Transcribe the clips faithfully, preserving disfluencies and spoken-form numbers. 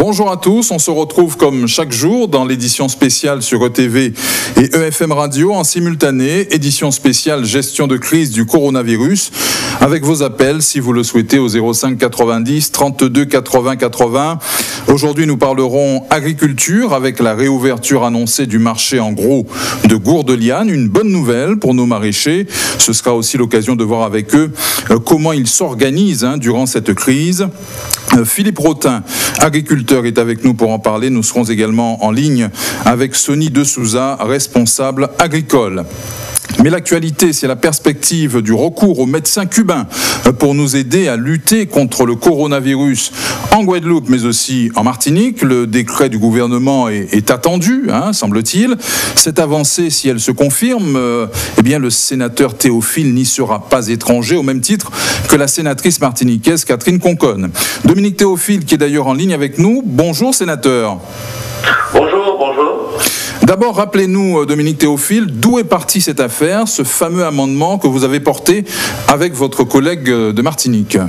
Bonjour à tous, on se retrouve comme chaque jour dans l'édition spéciale sur E T V et E F M Radio en simultané, édition spéciale gestion de crise du coronavirus, avec vos appels si vous le souhaitez au zéro cinq quatre-vingt-dix trente-deux quatre-vingts quatre-vingts. Aujourd'hui nous parlerons agriculture avec la réouverture annoncée du marché en gros de Gourdeliane, une bonne nouvelle pour nos maraîchers. Ce sera aussi l'occasion de voir avec eux comment ils s'organisent hein, durant cette crise. Philippe Rotin, agriculteur, est avec nous pour en parler. Nous serons également en ligne avec Sonny De Souza, responsable agricole. Mais l'actualité, c'est la perspective du recours aux médecins cubains pour nous aider à lutter contre le coronavirus en Guadeloupe, mais aussi en Martinique. Le décret du gouvernement est, est attendu, hein, semble-t-il. Cette avancée, si elle se confirme, euh, eh bien, le sénateur Théophile n'y sera pas étranger, au même titre que la sénatrice martiniquaise Catherine Conconne. Dominique Théophile, qui est d'ailleurs en ligne avec nous. Bonjour, sénateur. Bonjour, bonjour. D'abord, rappelez-nous, Dominique Théophile, d'où est partie cette affaire, ce fameux amendement que vous avez porté avec votre collègue de Martinique.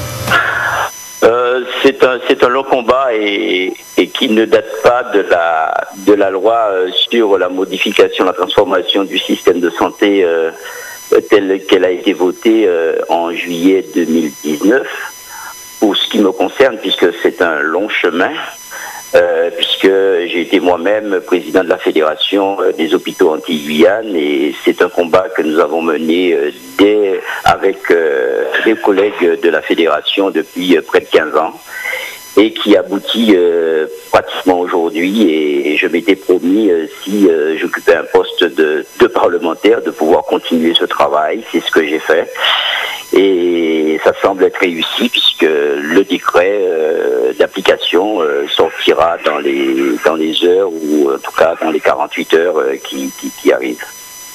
euh, C'est un, c'est un long combat et, et qui ne date pas de la, de la loi sur la modification, la transformation du système de santé euh, telle qu'elle a été votée euh, en juillet deux mille dix-neuf. Pour ce qui me concerne, puisque c'est un long chemin, Euh, puisque j'ai été moi-même président de la Fédération euh, des hôpitaux anti-Guyane et c'est un combat que nous avons mené euh, dès, avec euh, des collègues de la Fédération depuis euh, près de quinze ans et qui aboutit euh, pratiquement aujourd'hui et, et je m'étais promis euh, si euh, j'occupais un poste de, de parlementaire de pouvoir continuer ce travail, c'est ce que j'ai fait. Et ça semble être réussi puisque le décret euh, d'application euh, sortira dans les, dans les heures ou en tout cas dans les quarante-huit heures euh, qui, qui, qui arrivent.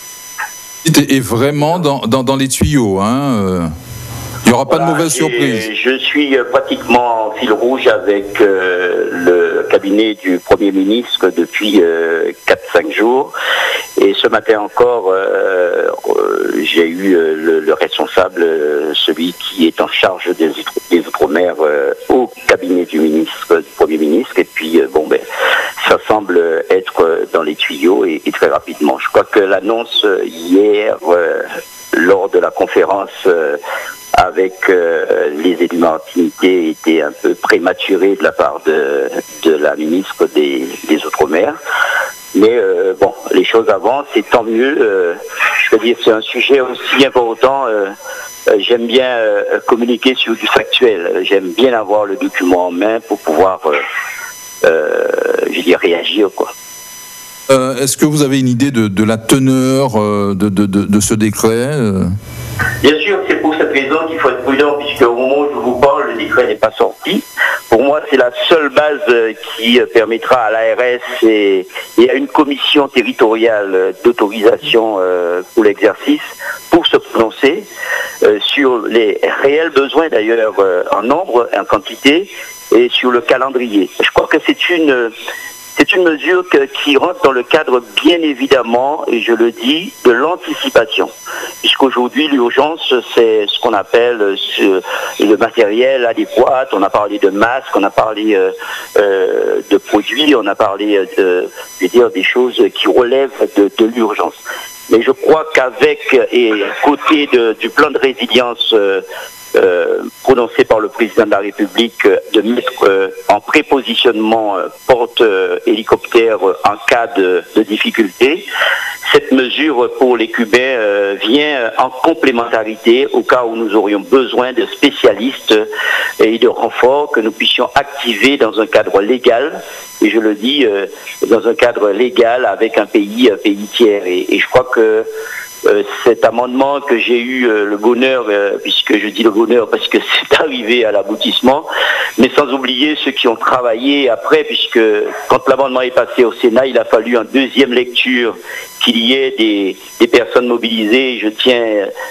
Et vraiment dans, dans, dans les tuyaux, hein euh... Il n'y aura voilà, pas de mauvaise surprise. Je suis pratiquement en fil rouge avec euh, le cabinet du Premier ministre depuis euh, quatre cinq jours. Et ce matin encore, euh, euh, j'ai eu euh, le, le responsable, euh, celui qui est en charge des, des Outre-mer euh, au cabinet du ministre, du Premier ministre. Et puis, euh, bon, ben, ça semble être dans les tuyaux et, et très rapidement. Je crois que l'annonce hier, euh, lors de la conférence euh, avec euh, les élus martiniquais était un peu prématuré de la part de, de la ministre des, des Outre-mer. Mais euh, bon, les choses avancent et tant mieux. Euh, je veux dire, c'est un sujet aussi important. Euh, euh, j'aime bien euh, communiquer sur du factuel. J'aime bien avoir le document en main pour pouvoir, euh, euh, je veux dire, réagir, quoi. Euh, est-ce que vous avez une idée de, de la teneur euh, de, de, de, de ce décret euh Bien sûr, c'est pour cette raison qu'il faut être prudent, puisque au moment où je vous parle, le décret n'est pas sorti. Pour moi, c'est la seule base qui permettra à l'A R S et, et à une commission territoriale d'autorisation euh, pour l'exercice pour se prononcer euh, sur les réels besoins, d'ailleurs, euh, en nombre, en quantité, et sur le calendrier. Je crois que c'est une... C'est une mesure que, qui rentre dans le cadre, bien évidemment, et je le dis, de l'anticipation. Puisqu'aujourd'hui, l'urgence, c'est ce qu'on appelle ce, le matériel adéquat. On a parlé de masques, on a parlé euh, euh, de produits, on a parlé de, je veux dire, des choses qui relèvent de, de l'urgence. Mais je crois qu'avec, et à côté de, du plan de résilience euh, Euh, prononcé par le président de la République euh, de mettre euh, en prépositionnement euh, porte-hélicoptère euh, en cas de, de difficulté. Cette mesure pour les Cubains euh, vient en complémentarité au cas où nous aurions besoin de spécialistes et de renforts que nous puissions activer dans un cadre légal. Et je le dis, euh, dans un cadre légal avec un pays, un pays tiers. Et, et je crois que Euh, cet amendement que j'ai eu euh, le bonheur, euh, puisque je dis le bonheur parce que c'est arrivé à l'aboutissement, mais sans oublier ceux qui ont travaillé après, puisque quand l'amendement est passé au Sénat, il a fallu en deuxième lecture qu'il y ait des, des personnes mobilisées. Je tiens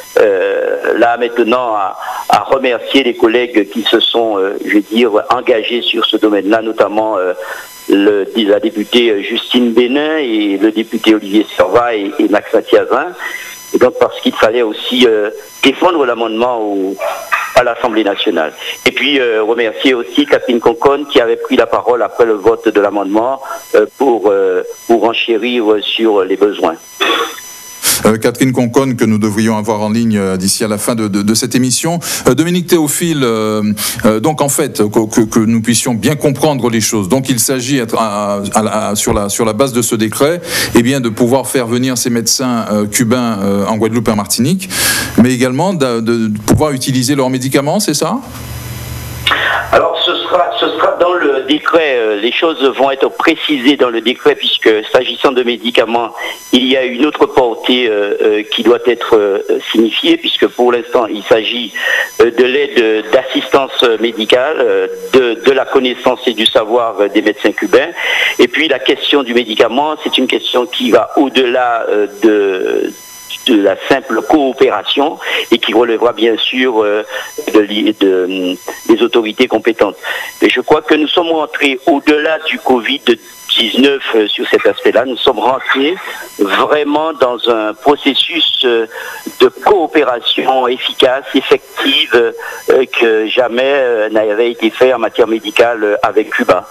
euh, là maintenant à, à remercier les collègues qui se sont, euh, je veux dire, engagés sur ce domaine-là, notamment euh, le, la députée Justine Bénin et le député Olivier Servat et, et Max Mathiazin. Et donc parce qu'il fallait aussi euh, défendre l'amendement au, à l'Assemblée nationale. Et puis euh, remercier aussi Catherine Conconne qui avait pris la parole après le vote de l'amendement euh, pour, euh, pour enchérir sur les besoins. Euh, Catherine Conconne, que nous devrions avoir en ligne euh, d'ici à la fin de, de, de cette émission. Euh, Dominique Théophile, euh, euh, donc en fait, que, que, que nous puissions bien comprendre les choses. Donc il s'agit, à, à, à, sur, la, sur la base de ce décret, eh bien, de pouvoir faire venir ces médecins euh, cubains euh, en Guadeloupe et en Martinique, mais également de, de pouvoir utiliser leurs médicaments, c'est ça ? Alors ce sera, ce sera dans le décret, les choses vont être précisées dans le décret puisque s'agissant de médicaments, il y a une autre portée euh, qui doit être euh, signifiée puisque pour l'instant il s'agit euh, de l'aide d'assistance médicale, euh, de, de la connaissance et du savoir des médecins cubains. Et puis la question du médicament, c'est une question qui va au-delà euh, de... de la simple coopération et qui relèvera bien sûr euh, de, de, des autorités compétentes. Et je crois que nous sommes rentrés au-delà du covid dix-neuf euh, sur cet aspect-là, nous sommes rentrés vraiment dans un processus euh, de coopération efficace, effective, euh, que jamais euh, n'avait été fait en matière médicale euh, avec Cuba.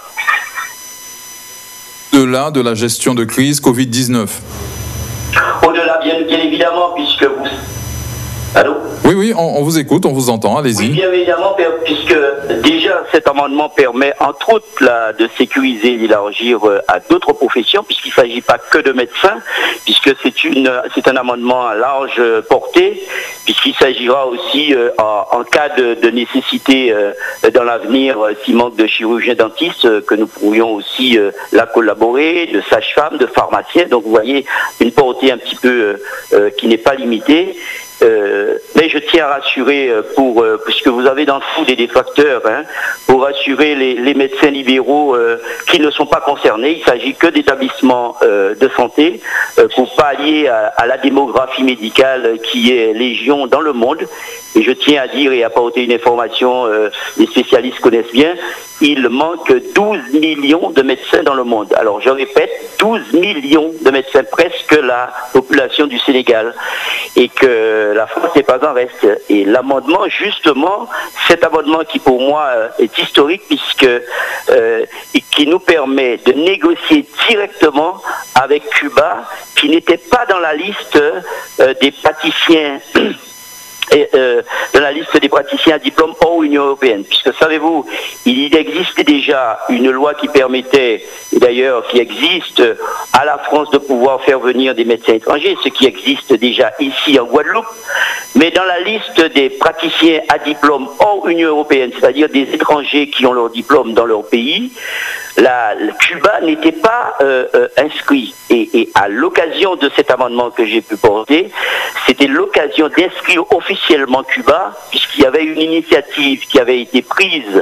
Au-delà de la gestion de crise covid dix-neuf. Au-delà, bien, bien évidemment, puisque vous... Allô ? Oui, oui, on, on vous écoute, on vous entend, allez-y. Oui, bien évidemment, puisque déjà cet amendement permet, entre autres, là, de sécuriser et d'élargir à d'autres professions, puisqu'il ne s'agit pas que de médecins, puisque c'est une, c'est un amendement à large portée, puisqu'il s'agira aussi, euh, en, en cas de, de nécessité euh, dans l'avenir, euh, s'il manque de chirurgiens dentistes, euh, que nous pourrions aussi euh, la collaborer, de sages-femmes, de pharmaciens. Donc vous voyez, une portée un petit peu euh, euh, qui n'est pas limitée. Euh, mais je tiens à rassurer, pour, euh, puisque vous avez dans le fou des détracteurs, hein, pour rassurer les, les médecins libéraux euh, qui ne sont pas concernés. Il ne s'agit que d'établissements euh, de santé euh, pour pallier à, à la démographie médicale qui est légion dans le monde. Et je tiens à dire et à apporter une information, euh, les spécialistes connaissent bien, il manque douze millions de médecins dans le monde. Alors je répète, douze millions de médecins, presque la population du Sénégal. Et que la France n'est pas en reste. Et l'amendement, justement, cet amendement qui pour moi est historique puisque euh, et qui nous permet de négocier directement avec Cuba, qui n'était pas dans la liste euh, des praticiens Et, euh, dans la liste des praticiens à diplôme hors Union européenne, puisque savez-vous, il existait déjà une loi qui permettait, et d'ailleurs qui existe à la France de pouvoir faire venir des médecins étrangers, ce qui existe déjà ici en Guadeloupe, mais dans la liste des praticiens à diplôme hors Union européenne, c'est-à-dire des étrangers qui ont leur diplôme dans leur pays, la, la Cuba n'était pas euh, euh, inscrit. Et, et à l'occasion de cet amendement que j'ai pu porter, c'était l'occasion d'inscrire officiellement Cuba, puisqu'il y avait une initiative qui avait été prise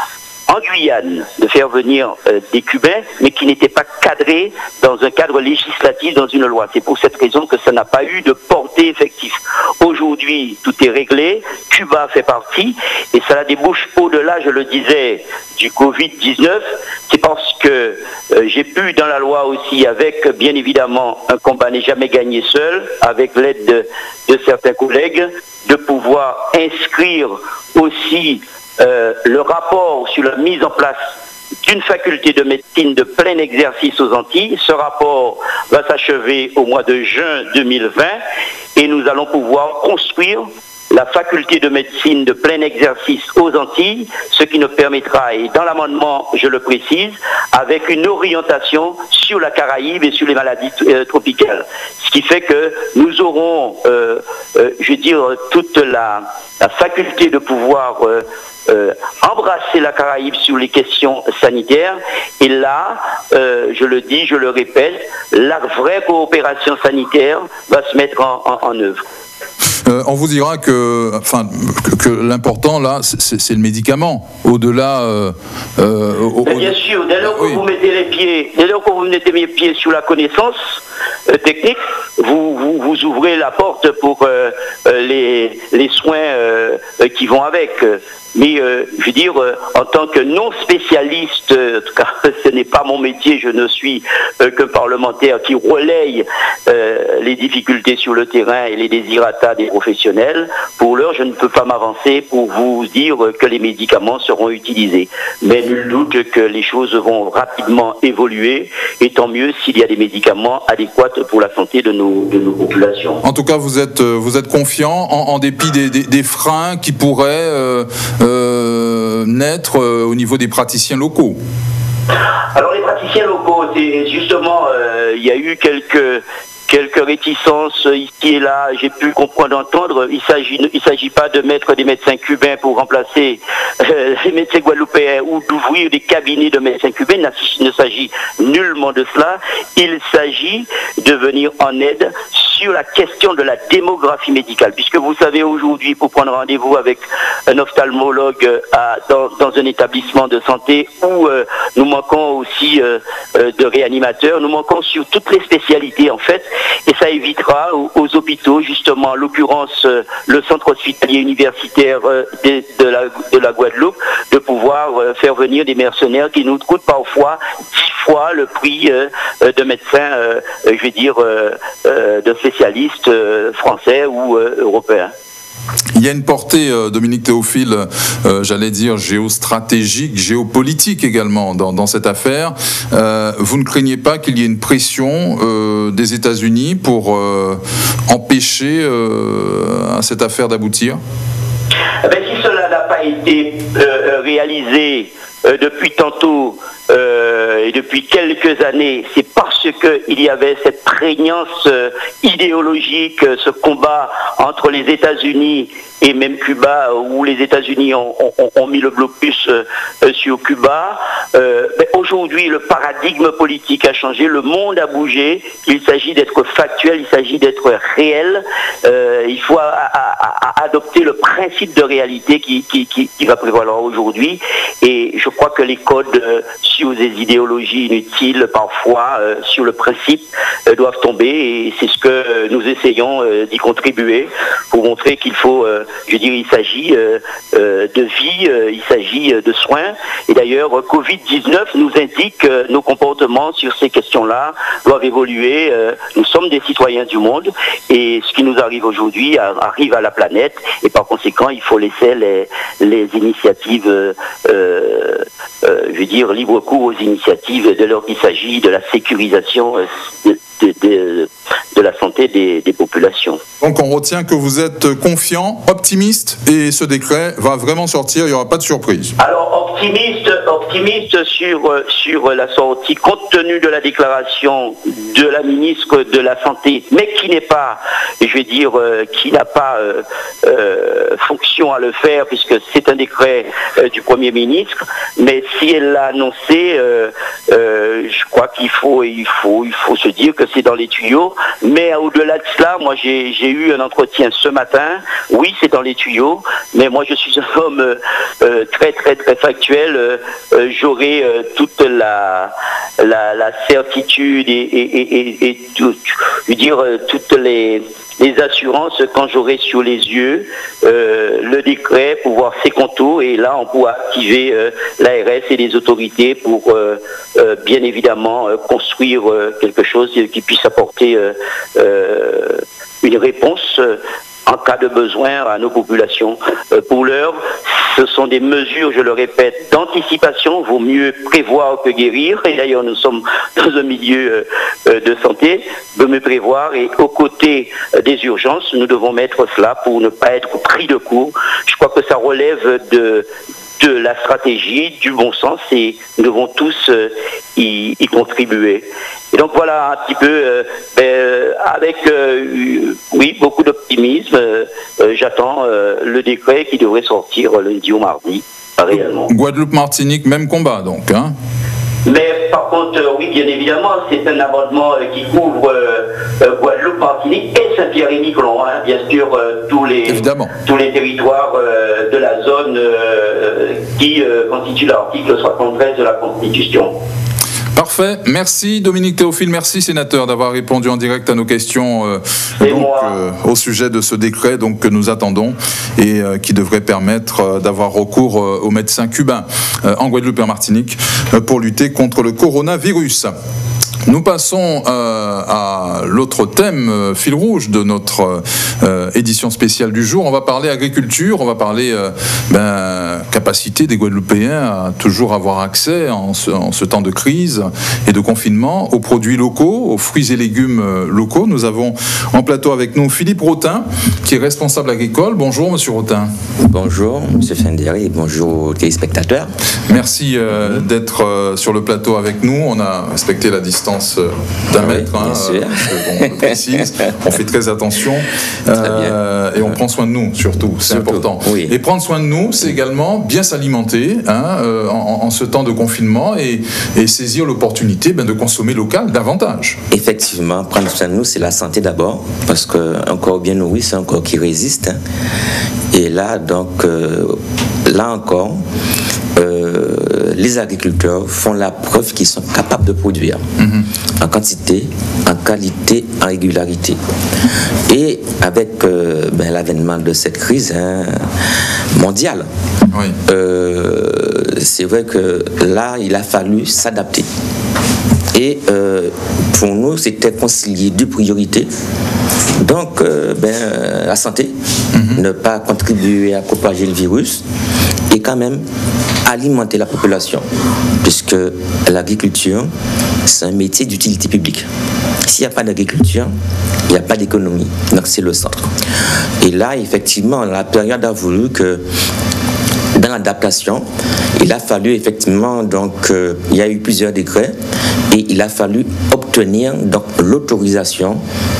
en Guyane de faire venir euh, des Cubains, mais qui n'était pas cadré dans un cadre législatif, dans une loi. C'est pour cette raison que ça n'a pas eu de portée effective. Aujourd'hui, tout est réglé, Cuba fait partie, et ça débouche au-delà, je le disais, du covid dix-neuf. C'est parce que euh, j'ai pu, dans la loi aussi, avec bien évidemment un combat n'est jamais gagné seul, avec l'aide de, de certains collègues, de pouvoir inscrire aussi Euh, le rapport sur la mise en place d'une faculté de médecine de plein exercice aux Antilles. Ce rapport va s'achever au mois de juin deux mille vingt et nous allons pouvoir construire la faculté de médecine de plein exercice aux Antilles, ce qui nous permettra, et dans l'amendement je le précise, avec une orientation sur la Caraïbe et sur les maladies euh, tropicales. Ce qui fait que nous aurons, euh, euh, je veux dire, toute la, la faculté de pouvoir euh, euh, embrasser la Caraïbe sur les questions sanitaires. Et là, euh, je le dis, je le répète, la vraie coopération sanitaire va se mettre en, en, en œuvre. Euh, on vous dira que, enfin, que, que l'important là, c'est, c'est le médicament. Au-delà. Euh, euh, au, Mais bien sûr, dès lors que oui. vous mettez les pieds, dès lors que vous mettez les pieds sur la connaissance euh, technique, vous, vous, vous ouvrez la porte pour euh, les, les soins euh, qui vont avec. Mais euh, je veux dire, euh, en tant que non spécialiste, euh, en tout cas, ce n'est pas mon métier, je ne suis euh, qu'un parlementaire qui relaye euh, les difficultés sur le terrain et les désirata des professionnels. Pour l'heure, je ne peux pas m'avancer pour vous dire que les médicaments seront utilisés. Mais nul doute que les choses vont rapidement évoluer, et tant mieux s'il y a des médicaments adéquats pour la santé de nos, de nos populations. En tout cas, vous êtes, vous êtes confiant en, en dépit des, des, des freins qui pourraient euh, euh, naître euh, au niveau des praticiens locaux. Alors les praticiens locaux, c'est justement, euh, il y a eu quelques... quelques réticences ici et là, j'ai pu comprendre, entendre. Il s'agit, il s'agit pas de mettre des médecins cubains pour remplacer euh, les médecins guadeloupéens ou d'ouvrir des cabinets de médecins cubains. Il ne s'agit nullement de cela. Il s'agit de venir en aide sur la question de la démographie médicale, puisque vous savez aujourd'hui, pour prendre rendez-vous avec un ophtalmologue à, dans, dans un établissement de santé où euh, nous manquons aussi euh, euh, de réanimateurs, nous manquons sur toutes les spécialités en fait. Et ça évitera aux, aux hôpitaux, justement, en l'occurrence euh, le centre hospitalier universitaire euh, de, de, la, de la Guadeloupe, de pouvoir euh, faire venir des mercenaires qui nous coûtent parfois dix fois le prix euh, de médecins, euh, je vais dire, euh, euh, de spécialistes euh, français ou euh, européens. Il y a une portée, euh, Dominique Théophile, euh, j'allais dire géostratégique, géopolitique également dans, dans cette affaire. Euh, vous ne craignez pas qu'il y ait une pression euh, des États-Unis pour euh, empêcher euh, à cette affaire d'aboutir ? Eh bien, si cela n'a pas été euh, réalisé euh, depuis tantôt euh, et depuis quelques années, c'est parce qu'il y avait cette prégnance euh, idéologique, ce combat entre les États-Unis et même Cuba, où les États-Unis ont, ont, ont mis le blocus euh, sur Cuba. Euh, aujourd'hui, le paradigme politique a changé, le monde a bougé, il s'agit d'être factuel, il s'agit d'être réel. Euh, il faut a, a, a adopter le principe de réalité qui, qui, qui, qui va prévaloir aujourd'hui. Et je crois que les codes euh, sur des idéologies inutiles, parfois, euh, sur le principe, euh, doivent tomber. Et c'est ce que nous essayons euh, d'y contribuer pour montrer qu'il faut... Euh, Je veux dire, il s'agit euh, euh, de vie, euh, il s'agit euh, de soins. Et d'ailleurs, covid dix-neuf nous indique que nos comportements sur ces questions-là doivent évoluer. Euh, nous sommes des citoyens du monde et ce qui nous arrive aujourd'hui arrive à la planète. Et par conséquent, il faut laisser les, les initiatives, euh, euh, je veux dire, libre cours aux initiatives de lors qu'il s'agit de la sécurisation de, de, de, de la santé des, des populations. Donc on retient que vous êtes confiant, optimiste, et ce décret va vraiment sortir, il n'y aura pas de surprise. Alors optimiste, optimiste sur, sur la sortie, compte tenu de la déclaration de la ministre de la Santé, mais qui n'est pas, je vais dire, euh, qui n'a pas euh, euh, fonction à le faire, puisque c'est un décret euh, du Premier ministre, mais si elle l'a annoncé, euh, euh, je crois qu'il faut, il faut, il faut se dire que c'est dans les tuyaux, mais au-delà de cela, moi j'ai, j'ai eu un entretien ce matin, oui c'est dans les tuyaux, mais moi je suis un homme euh, très très très factuel, euh, euh, j'aurai euh, toute la, la, la certitude et, et, et, et tout, je veux dire, euh, toutes les, les assurances quand j'aurai sur les yeux euh, le décret pour voir ses contours, et là on pourra activer euh, l'A R S et les autorités pour euh, euh, bien évidemment euh, construire euh, quelque chose qui puisse apporter euh, euh, une réponse euh, en cas de besoin à nos populations. Euh, pour l'heure, ce sont des mesures, je le répète, d'anticipation. Vaut mieux prévoir que guérir. Et d'ailleurs, nous sommes dans un milieu euh, de santé. Vaut mieux prévoir. Et aux côtés euh, des urgences, nous devons mettre cela pour ne pas être pris de court. Je crois que ça relève de... de la stratégie, du bon sens, et nous devons tous euh, y, y contribuer. Et donc voilà un petit peu, euh, ben, avec euh, oui beaucoup d'optimisme, euh, euh, j'attends euh, le décret qui devrait sortir lundi ou mardi, réellement. Guadeloupe, Martinique, même combat donc, hein? Mais par contre, euh, oui, bien évidemment, c'est un amendement euh, qui couvre euh, euh, Guadeloupe, Martinique et Saint-Pierre-et-Miquelon, hein, bien sûr, euh, tous, les, tous les territoires euh, de la zone euh, qui euh, constituent l'article soixante-treize de la Constitution. Parfait, merci Dominique Théophile, merci sénateur d'avoir répondu en direct à nos questions euh, donc, euh, au sujet de ce décret donc, que nous attendons et euh, qui devrait permettre euh, d'avoir recours euh, aux médecins cubains euh, en Guadeloupe et en Martinique euh, pour lutter contre le coronavirus. Nous passons euh, à l'autre thème, euh, fil rouge de notre euh, édition spéciale du jour. On va parler agriculture, on va parler euh, ben, capacité des Guadeloupéens à toujours avoir accès en ce, en ce temps de crise et de confinement aux produits locaux, aux fruits et légumes locaux. Nous avons en plateau avec nous Philippe Rotin, qui est responsable agricole. Bonjour Monsieur Rotin. Bonjour Monsieur Fenderi et bonjour aux téléspectateurs. Merci euh, d'être euh, sur le plateau avec nous. On a respecté la distance d'un oui, mètre, hein, euh, on le précise, on fait très attention euh, et on prend soin de nous surtout, c'est surtout, important. Oui. Et prendre soin de nous, c'est également bien s'alimenter hein, euh, en, en ce temps de confinement et, et saisir l'opportunité ben, de consommer local davantage. Effectivement, prendre soin de nous, c'est la santé d'abord, parce qu'un corps bien nourri, c'est un corps qui résiste. Hein. Et là, donc, euh, là encore, euh, les agriculteurs font la preuve qu'ils sont capables de produire mm-hmm. en quantité, en qualité, en régularité. Et avec euh, ben, l'avènement de cette crise hein, mondiale, oui. euh, c'est vrai que là, il a fallu s'adapter. Et euh, pour nous, c'était concilier deux priorités. Donc, euh, ben, la santé, mm-hmm. ne pas contribuer à propager le virus et quand même alimenter la population, puisque l'agriculture, c'est un métier d'utilité publique. S'il n'y a pas d'agriculture, il n'y a pas d'économie. Donc, c'est le centre. Et là, effectivement, la période a voulu que dans l'adaptation, il a fallu effectivement, donc, euh, il y a eu plusieurs décrets et il a fallu obtenir donc l'autorisation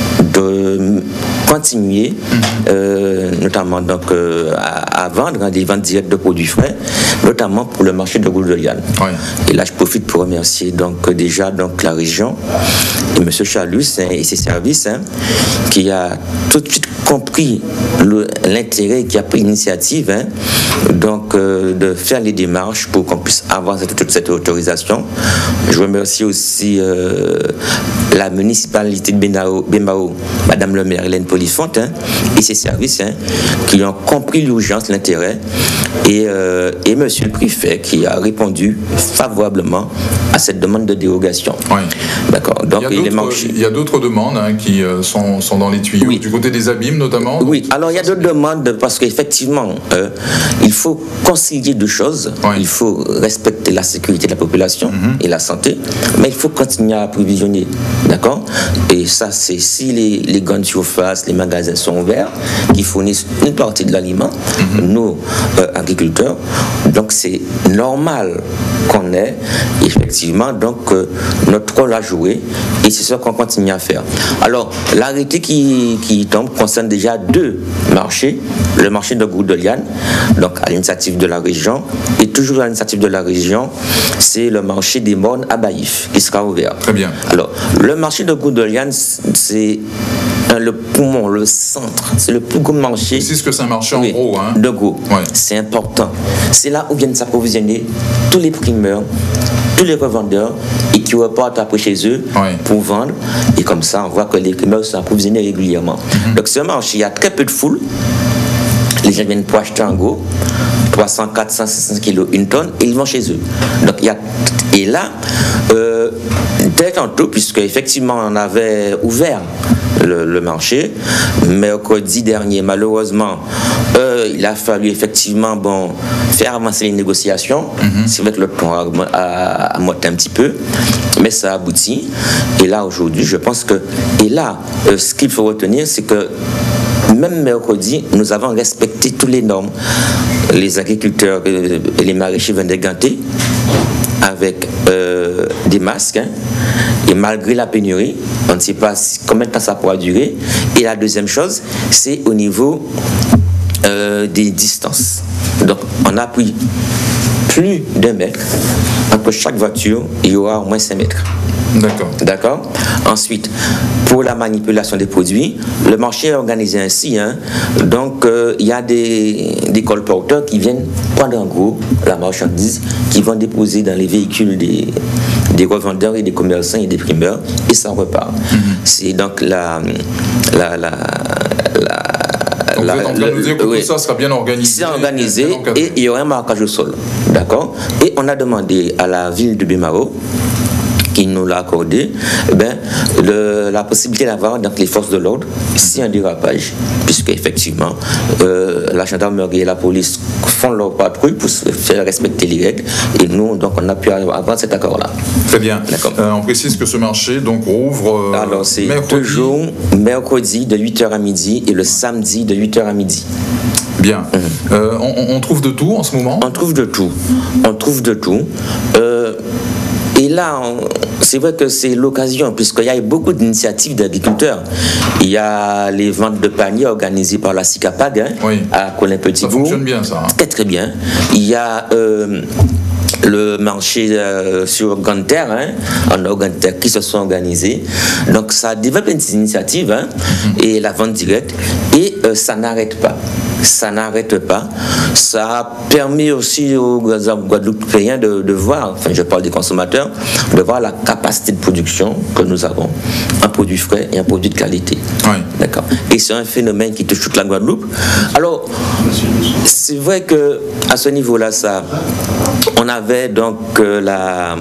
de continuer, euh, notamment donc, euh, à, à vendre hein, des ventes directes de produits frais, notamment pour le marché de Gourde-Liane. Ouais. Et là, je profite pour remercier donc, déjà donc, la région et M. Chalus hein, et ses services hein, qui a tout de suite compris le, l'intérêt, qui a pris l'initiative hein, donc, euh, de faire les démarches pour qu'on puisse avoir cette, toute cette autorisation. Je remercie aussi euh, la municipalité de Bémao, Bémao Madame le maire Hélène Polifonte hein, et ses services hein, qui ont compris l'urgence, l'intérêt et, euh, et Monsieur le préfet qui a répondu favorablement à cette demande de dérogation. Oui. D'accord. Donc, il y a d'autres, marchés... il y a d'autres demandes hein, qui euh, sont, sont dans les tuyaux, oui. Du côté des abîmes notamment. Oui, alors il y a d'autres demandes parce qu'effectivement, euh, il faut concilier deux choses. Oui. Il faut respecter la sécurité de la population mm-hmm. et la santé, mais il faut continuer à approvisionner. D'accord. Et ça, c'est si les, les grandes surfaces, les magasins sont ouverts, qui fournissent une partie de l'aliment, mm-hmm. nos euh, agriculteurs. Donc c'est normal qu'on ait effectivement donc euh, notre rôle à jouer et c'est ce qu'on continue à faire. Alors l'arrêté qui, qui tombe concerne déjà deux marchés, le marché de Gourde-Liane, donc à l'initiative de la région, et toujours à l'initiative de la région, c'est le marché des Mornes à Baïf qui sera ouvert. Très bien. Alors le marché de Gourde-Liane, c'est le poumon, le centre, c'est le plus gros marché. C'est ce que c'est un marché en oui, gros. Hein. De gros. Ouais. C'est important. C'est là où viennent s'approvisionner tous les primeurs, tous les revendeurs et qui repartent après chez eux ouais. pour vendre. Et comme ça, on voit que les primeurs sont approvisionnés régulièrement. Mm-hmm. Donc ce marché, il y a très peu de foule. Les gens viennent pour acheter en gros trois cents, quatre cents, cinq cents kilos, une tonne, et ils vont chez eux. Donc il y a et là, euh, dès tantôt, puisque effectivement on avait ouvert le, le marché, mercredi dernier, malheureusement, euh, il a fallu effectivement bon, faire avancer les négociations. Mm-hmm. C'est vrai que le temps a, a, a monté un petit peu, mais ça aboutit. Et là, aujourd'hui, je pense que... Et là, euh, ce qu'il faut retenir, c'est que même mercredi, nous avons respecté toutes les normes. Les agriculteurs et les maraîchers venaient ganter avec euh, des masques. Hein, et malgré la pénurie, on ne sait pas combien de temps ça pourra durer. Et la deuxième chose, c'est au niveau euh, des distances. Donc, on a pris plus d'un mètre. Entre chaque voiture, il y aura au moins cinq mètres. D'accord. D'accord. Ensuite, pour la manipulation des produits, le marché est organisé ainsi. Hein. Donc, euh, il y a des, des colporteurs qui viennent prendre en gros la marchandise, qui vont déposer dans les véhicules des, des revendeurs et des commerçants et des primeurs, et ça repart. Mm-hmm. C'est donc la... la, la, la Donc la, vous êtes en train de nous dire que oui, tout ça sera bien organisé. C'est organisé et il y aura un marquage au sol. D'accord. Et on a demandé à la ville de Bémao, il nous l'a accordé, eh ben, le, la possibilité d'avoir donc les forces de l'ordre si un dérapage, puisque effectivement euh, la gendarmerie et la police font leur patrouille pour faire respecter les règles, et nous donc on a pu avoir cet accord-là. Très bien. Euh, on précise que ce marché donc rouvre. Euh, Alors c'est mercredi. toujours mercredi de huit heures à midi et le samedi de huit heures à midi. Bien. Mmh. Euh, on, on trouve de tout en ce moment? On trouve de tout. On trouve de tout. Euh, Et là, c'est vrai que c'est l'occasion, puisqu'il y a beaucoup d'initiatives d'agriculteurs. Il y a les ventes de paniers organisées par la SICAPAG, hein, oui. à Colin-Petit-Bourg. Ça fonctionne bien, ça. Hein. Très, très bien. Il y a euh, le marché euh, sur Ganter, hein, en Ganter, qui se sont organisés. Donc, ça développe une initiative, hein, mm-hmm. et la vente directe. Et euh, ça n'arrête pas. Ça n'arrête pas. Ça permet aussi aux Guadeloupéens de, de voir, enfin je parle des consommateurs, de voir la capacité de production que nous avons, un produit frais et un produit de qualité. Oui. D'accord. Et c'est un phénomène qui touche toute la Guadeloupe. Alors, c'est vrai que à ce niveau-là, ça, on avait donc euh, la...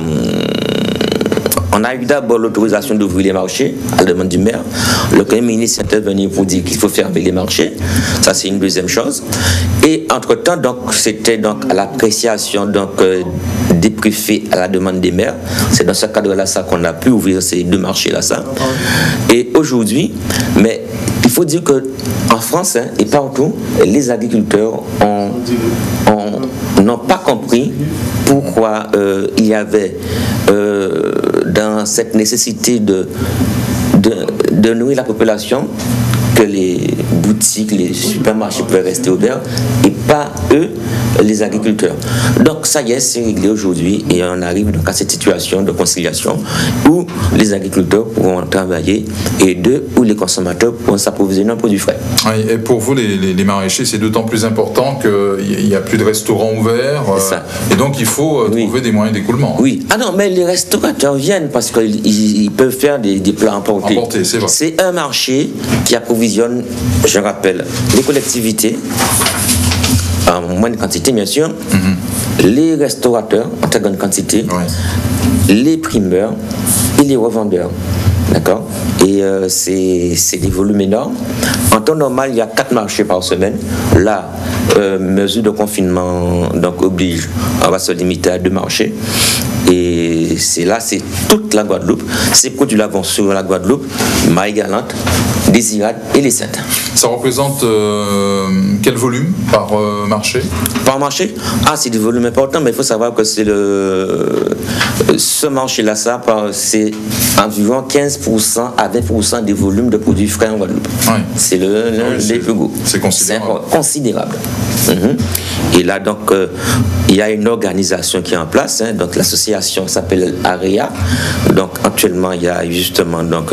On a eu d'abord l'autorisation d'ouvrir les marchés à la demande du maire. Le Premier ministre est intervenu pour dire qu'il faut fermer les marchés. Ça, c'est une deuxième chose. Et entre-temps, donc, c'était donc à l'appréciation donc, euh, des préfets à la demande des maires. C'est dans ce cadre-là ça qu'on a pu ouvrir ces deux marchés-là. Ça. Et aujourd'hui, mais il faut dire qu'en France hein, et partout, les agriculteurs ont, ont, n'ont pas compris pourquoi euh, il y avait euh, dans cette nécessité de, de, de nourrir la population, que les boutiques, les supermarchés pouvaient rester ouverts et pas eux, les agriculteurs. Donc ça y est, c'est réglé aujourd'hui et on arrive donc à cette situation de conciliation où les agriculteurs pourront travailler et deux, où les consommateurs pourront s'approvisionner en produits frais. Oui, et pour vous, les, les, les maraîchers, c'est d'autant plus important qu'il n'y a plus de restaurants ouverts euh, et donc il faut euh, oui. trouver des moyens d'écoulement. Oui. Ah non, mais les restaurateurs viennent parce qu'ils ils peuvent faire des, des plats emportés. Emportés, c'est vrai. C'est un marché qui approvisionne, je rappelle, les collectivités, en moindre quantité bien sûr, mm-hmm. les restaurateurs en très grande quantité, ouais. les primeurs et les revendeurs. D'accord. Et euh, c'est, c'est des volumes énormes. En temps normal, il y a quatre marchés par semaine. Là, euh, mesure de confinement donc oblige, on va se limiter à deux marchés. Et c'est là, c'est toute la Guadeloupe. Ces produits-là vont sur la Guadeloupe, Marie-Galante, Désirade et les Saintes. Ça représente euh, quel volume par euh, marché? Par marché? Ah, c'est des volumes importants, mais il faut savoir que c'est le ce marché-là, ça, c'est environ quinze pour cent à vingt pour cent des volumes de produits frais en Guadeloupe. Oui. C'est le, l'un oui, des plus gros. C'est considérable. C'est considérable. Mm-hmm. Et là, donc, euh, il y a une organisation qui est en place. Hein, donc, l'association s'appelle AREA. Donc, actuellement, il y a justement donc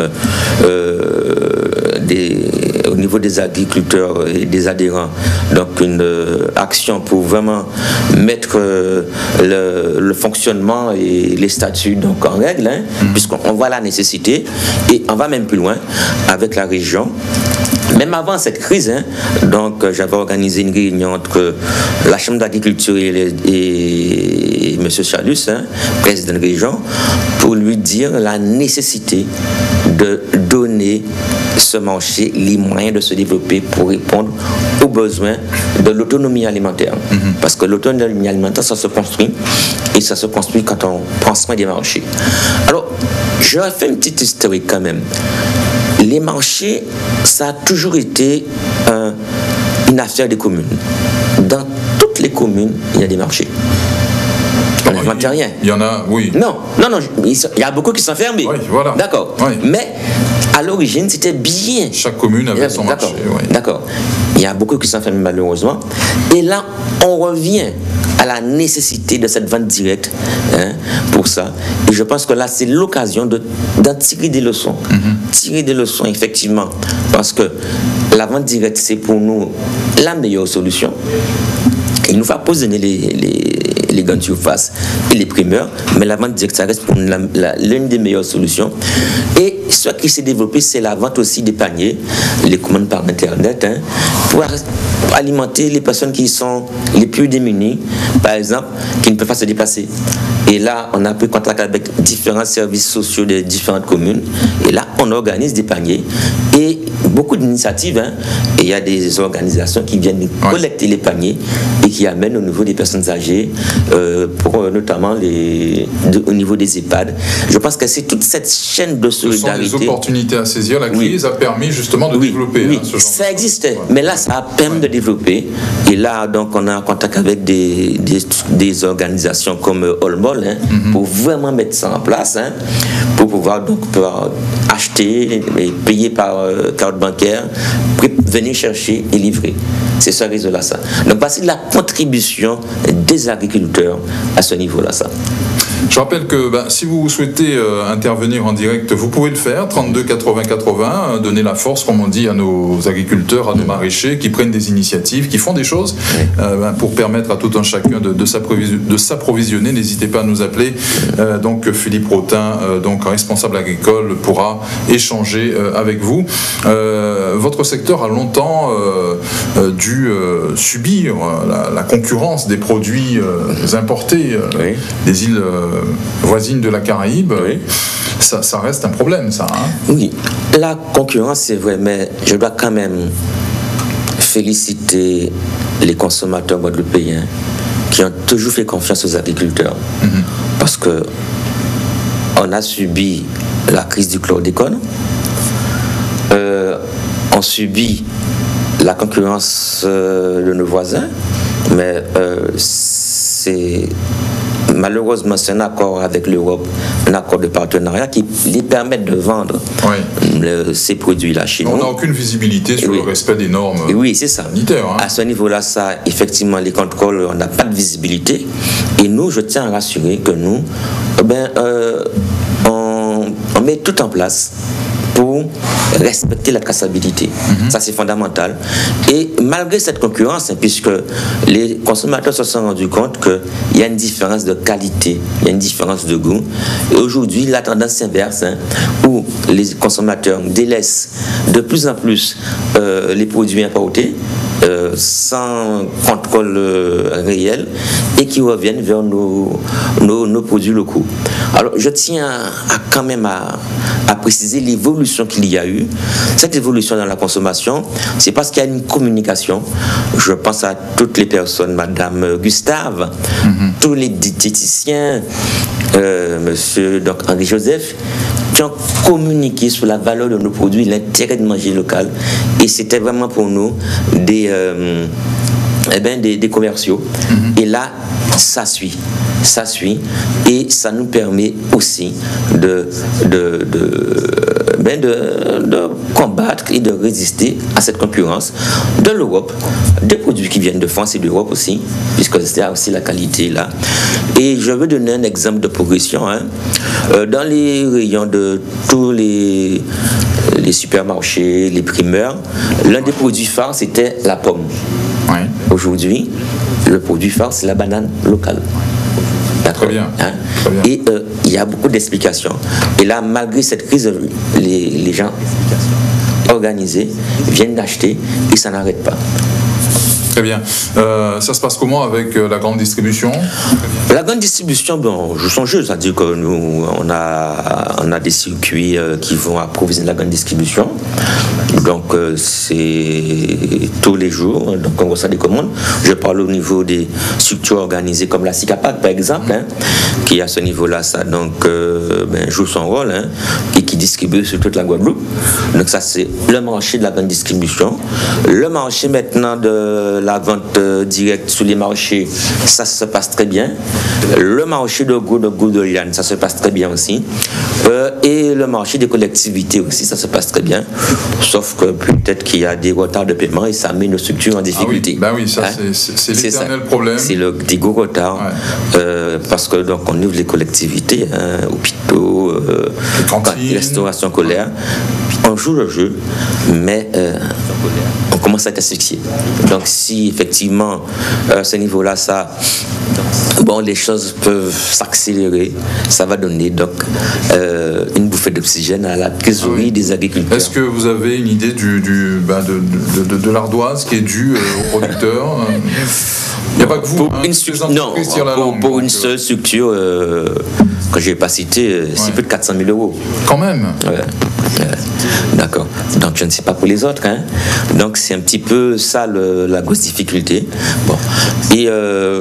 euh, des, au niveau des agriculteurs et des adhérents, donc une euh, action pour vraiment mettre euh, le, le fonctionnement et les statuts donc en règle, hein, mm-hmm. puisqu'on voit la nécessité et on va même plus loin avec la région. Même avant cette crise, hein, donc euh, j'avais organisé une réunion entre la Chambre d'agriculture et, les, et, et M. Chalus, hein, président de région, pour lui dire la nécessité de donner ce marché les moyens de se développer pour répondre aux besoins de l'autonomie alimentaire. Mm-hmm. Parce que l'autonomie alimentaire, ça se construit et ça se construit quand on prend soin des marchés. Alors, je vais faire une petite historique quand même. Les marchés, ça a toujours été euh, une affaire des communes. Dans toutes les communes, il y a des marchés. On n'invente rien. Il y en a, oui. Non, non, non, il y a beaucoup qui sont fermés. Oui, voilà. D'accord. Oui. Mais à l'origine, c'était bien. Chaque commune avait son D'accord. marché. Oui. D'accord. Il y a beaucoup qui sont fermés malheureusement. Et là, on revient à la nécessité de cette vente directe, hein, pour ça. Et je pense que là, c'est l'occasion de, d'en tirer des leçons. Mm-hmm. Tirer des leçons, effectivement. Parce que la vente directe, c'est pour nous la meilleure solution. Il nous va positionner les, les, les grandes surfaces et les primeurs, mais la vente directe, ça reste pour la, la, l'une des meilleures solutions. Et ce qui s'est développé, c'est la vente aussi des paniers, les commandes par Internet, hein, pour alimenter les personnes qui sont les plus démunies, par exemple, qui ne peuvent pas se déplacer. Et Et là, on a pris contact avec différents services sociaux des différentes communes. Et là, on organise des paniers. Et beaucoup d'initiatives. Hein. Et il y a des organisations qui viennent ouais. collecter les paniers et qui amènent au niveau des personnes âgées, euh, pour euh, notamment les, de, au niveau des EHPAD. Je pense que c'est toute cette chaîne de solidarité. Ce sont des opportunités à saisir. La crise oui. a permis justement de oui. développer. Oui, hein, ce genre ça existait. Ouais. Mais là, ça a permis ouais. de développer. Et là, donc, on est en contact avec des, des, des organisations comme Olmol, hein, mm-hmm. pour vraiment mettre ça en place, hein, pour pouvoir donc pouvoir acheter et payer par euh, carte bancaire, venir chercher et livrer. C'est ça réseau-là, ça. Donc, c'est de la contribution des agriculteurs à ce niveau-là, ça. Je rappelle que ben, si vous souhaitez euh, intervenir en direct, vous pouvez le faire, trente-deux quatre-vingts quatre-vingts, euh, donner la force, comme on dit, à nos agriculteurs, à nos maraîchers, qui prennent des initiatives, qui font des choses euh, ben, pour permettre à tout un chacun de, de, s'approvisionner, de s'approvisionner. N'hésitez pas à nous appeler. Euh, donc Philippe Rotin, euh, donc responsable agricole, pourra échanger euh, avec vous. Euh, votre secteur a longtemps euh, euh, dû euh, subir euh, la, la concurrence des produits euh, importés euh, oui. des îles euh, voisines de la Caraïbe. Oui. Ça, ça reste un problème, ça. Hein? Oui, la concurrence, c'est vrai, mais je dois quand même féliciter les consommateurs guadeloupéens qui ont toujours fait confiance aux agriculteurs. Mm-hmm. Parce que on a subi la crise du chlordécone, euh, on subit la concurrence euh, de nos voisins, mais euh, c'est malheureusement c'est un accord avec l'Europe, un accord de partenariat qui les permet de vendre oui. le, ces produits-là chez nous. On n'a aucune visibilité sur oui. le respect des normes oui, c'est ça. sanitaires. Hein. À ce niveau-là, ça, effectivement, les contrôles, on n'a pas de visibilité. Et nous, je tiens à rassurer que nous, eh ben, euh, on, on met tout en place pour respecter la traçabilité. Mm-hmm. Ça, c'est fondamental. Et malgré cette concurrence, hein, puisque les consommateurs se sont rendus compte qu'il y a une différence de qualité, il y a une différence de goût. Et aujourd'hui, la tendance s'inverse, hein, où les consommateurs délaissent de plus en plus euh, les produits importés, euh, sans contrôle euh, réel, et qui reviennent vers nos, nos, nos produits locaux. Alors, je tiens à, à quand même à, à préciser l'évolution qu'il y a eu. Cette évolution dans la consommation, c'est parce qu'il y a une communication. Je pense à toutes les personnes, Madame Gustave, mm-hmm. tous les diététiciens, euh, Monsieur donc, Henri Joseph, qui ont communiqué sur la valeur de nos produits, l'intérêt de manger local. Et c'était vraiment pour nous des, euh, eh ben, des, des commerciaux. Mm-hmm. Et là, ça suit. Ça suit. Et ça nous permet aussi de, de, de, ben de, de combattre et de résister à cette concurrence de l'Europe, des produits qui viennent de France et d'Europe aussi, puisque c'est aussi la qualité là. Et je veux donner un exemple de progression. Hein. Euh, dans les rayons de tous les, les supermarchés, les primeurs, l'un des produits phares, c'était la pomme. Oui. Aujourd'hui, le produit phare, c'est la banane locale. Très bien. Hein? Très bien. Et euh, il y a beaucoup d'explications. Et là, malgré cette crise, les, les gens organisés viennent d'acheter et ça n'arrête pas. Très bien. Euh, ça se passe comment avec euh, la grande distribution ? La grande distribution, bon, je songe, c'est-à-dire que nous, on a, on a des circuits euh, qui vont approvisionner la grande distribution. Donc, euh, c'est tous les jours. Donc, on reçoit des commandes. Je parle au niveau des structures organisées comme la SICAPAC, par exemple, hein, qui à ce niveau-là, ça donc euh, ben, joue son rôle hein, et qui distribue sur toute la Guadeloupe. Donc, ça, c'est le marché de la grande distribution. Le marché maintenant de la vente euh, directe sur les marchés, ça se passe très bien. Le marché de goût de goût de Liane, ça se passe très bien aussi. Euh, et le marché des collectivités aussi, ça se passe très bien. Sauf que peut-être qu'il y a des retards de paiement et ça met nos structures en difficulté. Ah oui, ben oui, ça hein? c'est, c'est, c'est l'éternel c'est problème. C'est le, des gros retards. Ouais. Euh, parce que donc on ouvre les collectivités, hein, hôpitaux, euh, restauration scolaire. On joue le jeu, mais euh, on commence à être asphyxié. Donc si effectivement à ce niveau-là, ça, bon, les choses peuvent s'accélérer, ça va donner donc euh, une bouffée d'oxygène à la trésorerie ah oui. des agriculteurs. Est-ce que vous avez une idée du, du, bah de, de, de, de l'ardoise qui est due euh, aux producteurs? Il n'y a pas que vous, pour hein, une stru- non, pour, langue, pour une seule structure euh, que je n'ai pas citée, c'est ouais. plus de quatre cent mille euros. Quand même ouais. Ouais. D'accord. Donc je ne sais pas pour les autres. Hein. Donc c'est un petit peu ça le, la grosse difficulté. Bon. Et euh,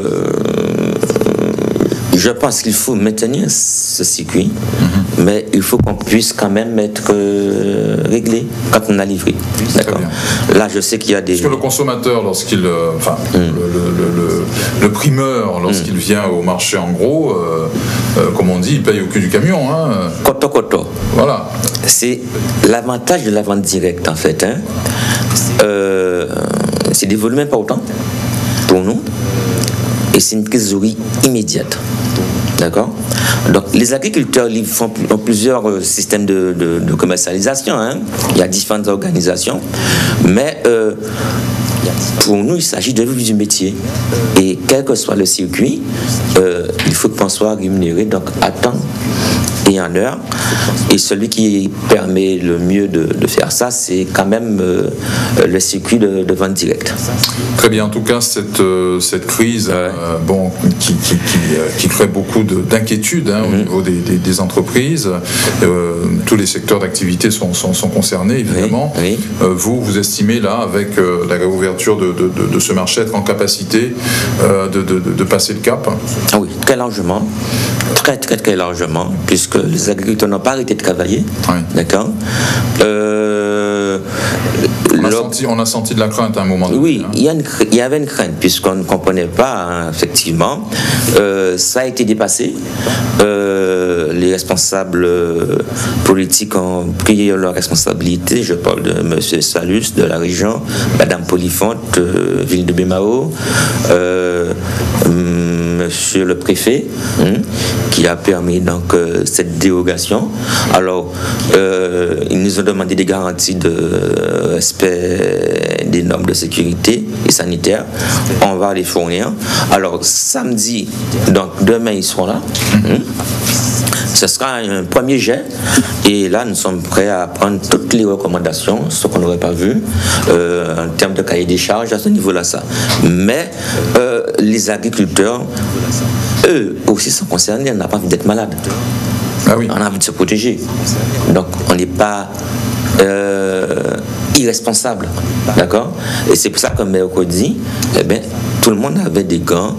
je pense qu'il faut maintenir ce circuit, mm-hmm. mais il faut qu'on puisse quand même être euh, réglé quand on a livré. D'accord. Là, je sais qu'il y a des... Parce que le consommateur, lorsqu'il... Euh, enfin, mm. le, le, le, le primeur, lorsqu'il mm. vient au marché en gros, euh, euh, comme on dit, il paye au cul du camion. Hein. Koto koto. Voilà. C'est l'avantage de la vente directe, en fait. Hein. Euh, c'est des volumes importants pour nous. Et c'est une trésorerie immédiate. D'accord? Donc, les agriculteurs font, ont plusieurs euh, systèmes de, de, de commercialisation. Hein. Il y a différentes organisations. Mais euh, pour nous, il s'agit de vivre du métier. Et quel que soit le circuit, euh, il faut qu'on soit rémunéré. Donc, à temps et en heure. Et celui qui permet le mieux de, de faire ça, c'est quand même euh, le circuit de, de vente directe. Très bien. En tout cas, cette, euh, cette crise ouais. euh, bon, qui, qui, qui, qui crée beaucoup de, d'inquiétudes hein, mm-hmm. au niveau des, des, des entreprises. Euh, tous les secteurs d'activité sont, sont, sont concernés, évidemment. Oui, oui. Euh, vous, vous estimez, là, avec euh, la réouverture de, de, de, de ce marché, être en capacité euh, de, de, de passer le cap? Ah oui, très largement. Très, très, très largement, puisque les agriculteurs n'ont pas arrêté de travailler. Oui. D'accord. Euh, on, a senti, on a senti de la crainte à un moment donné. Oui, hein. il, y a une, il y avait une crainte, puisqu'on ne comprenait pas, hein, effectivement. Euh, ça a été dépassé. Euh, les responsables politiques ont pris leurs responsabilités. Je parle de M. Salus, de la région, Mme Polifonte, euh, ville de Bémao, euh, Monsieur le préfet, hein, qui a permis donc euh, cette dérogation. Alors, euh, ils nous ont demandé des garanties de respect des normes de sécurité et sanitaire. On va les fournir. Alors, samedi, donc demain, ils seront là. Hein. Ce sera un premier jet. Et là, nous sommes prêts à prendre toutes les recommandations, ce qu'on n'aurait pas vu, euh, en termes de cahier des charges à ce niveau-là. Ça. Mais euh, les agriculteurs, eux aussi sont concernés. On n'a pas envie d'être malade. Ah oui. On a envie de se protéger. Donc, on n'est pas euh, irresponsable. D'accord? Et c'est pour ça que Merco dit, eh bien, tout le monde avait des gants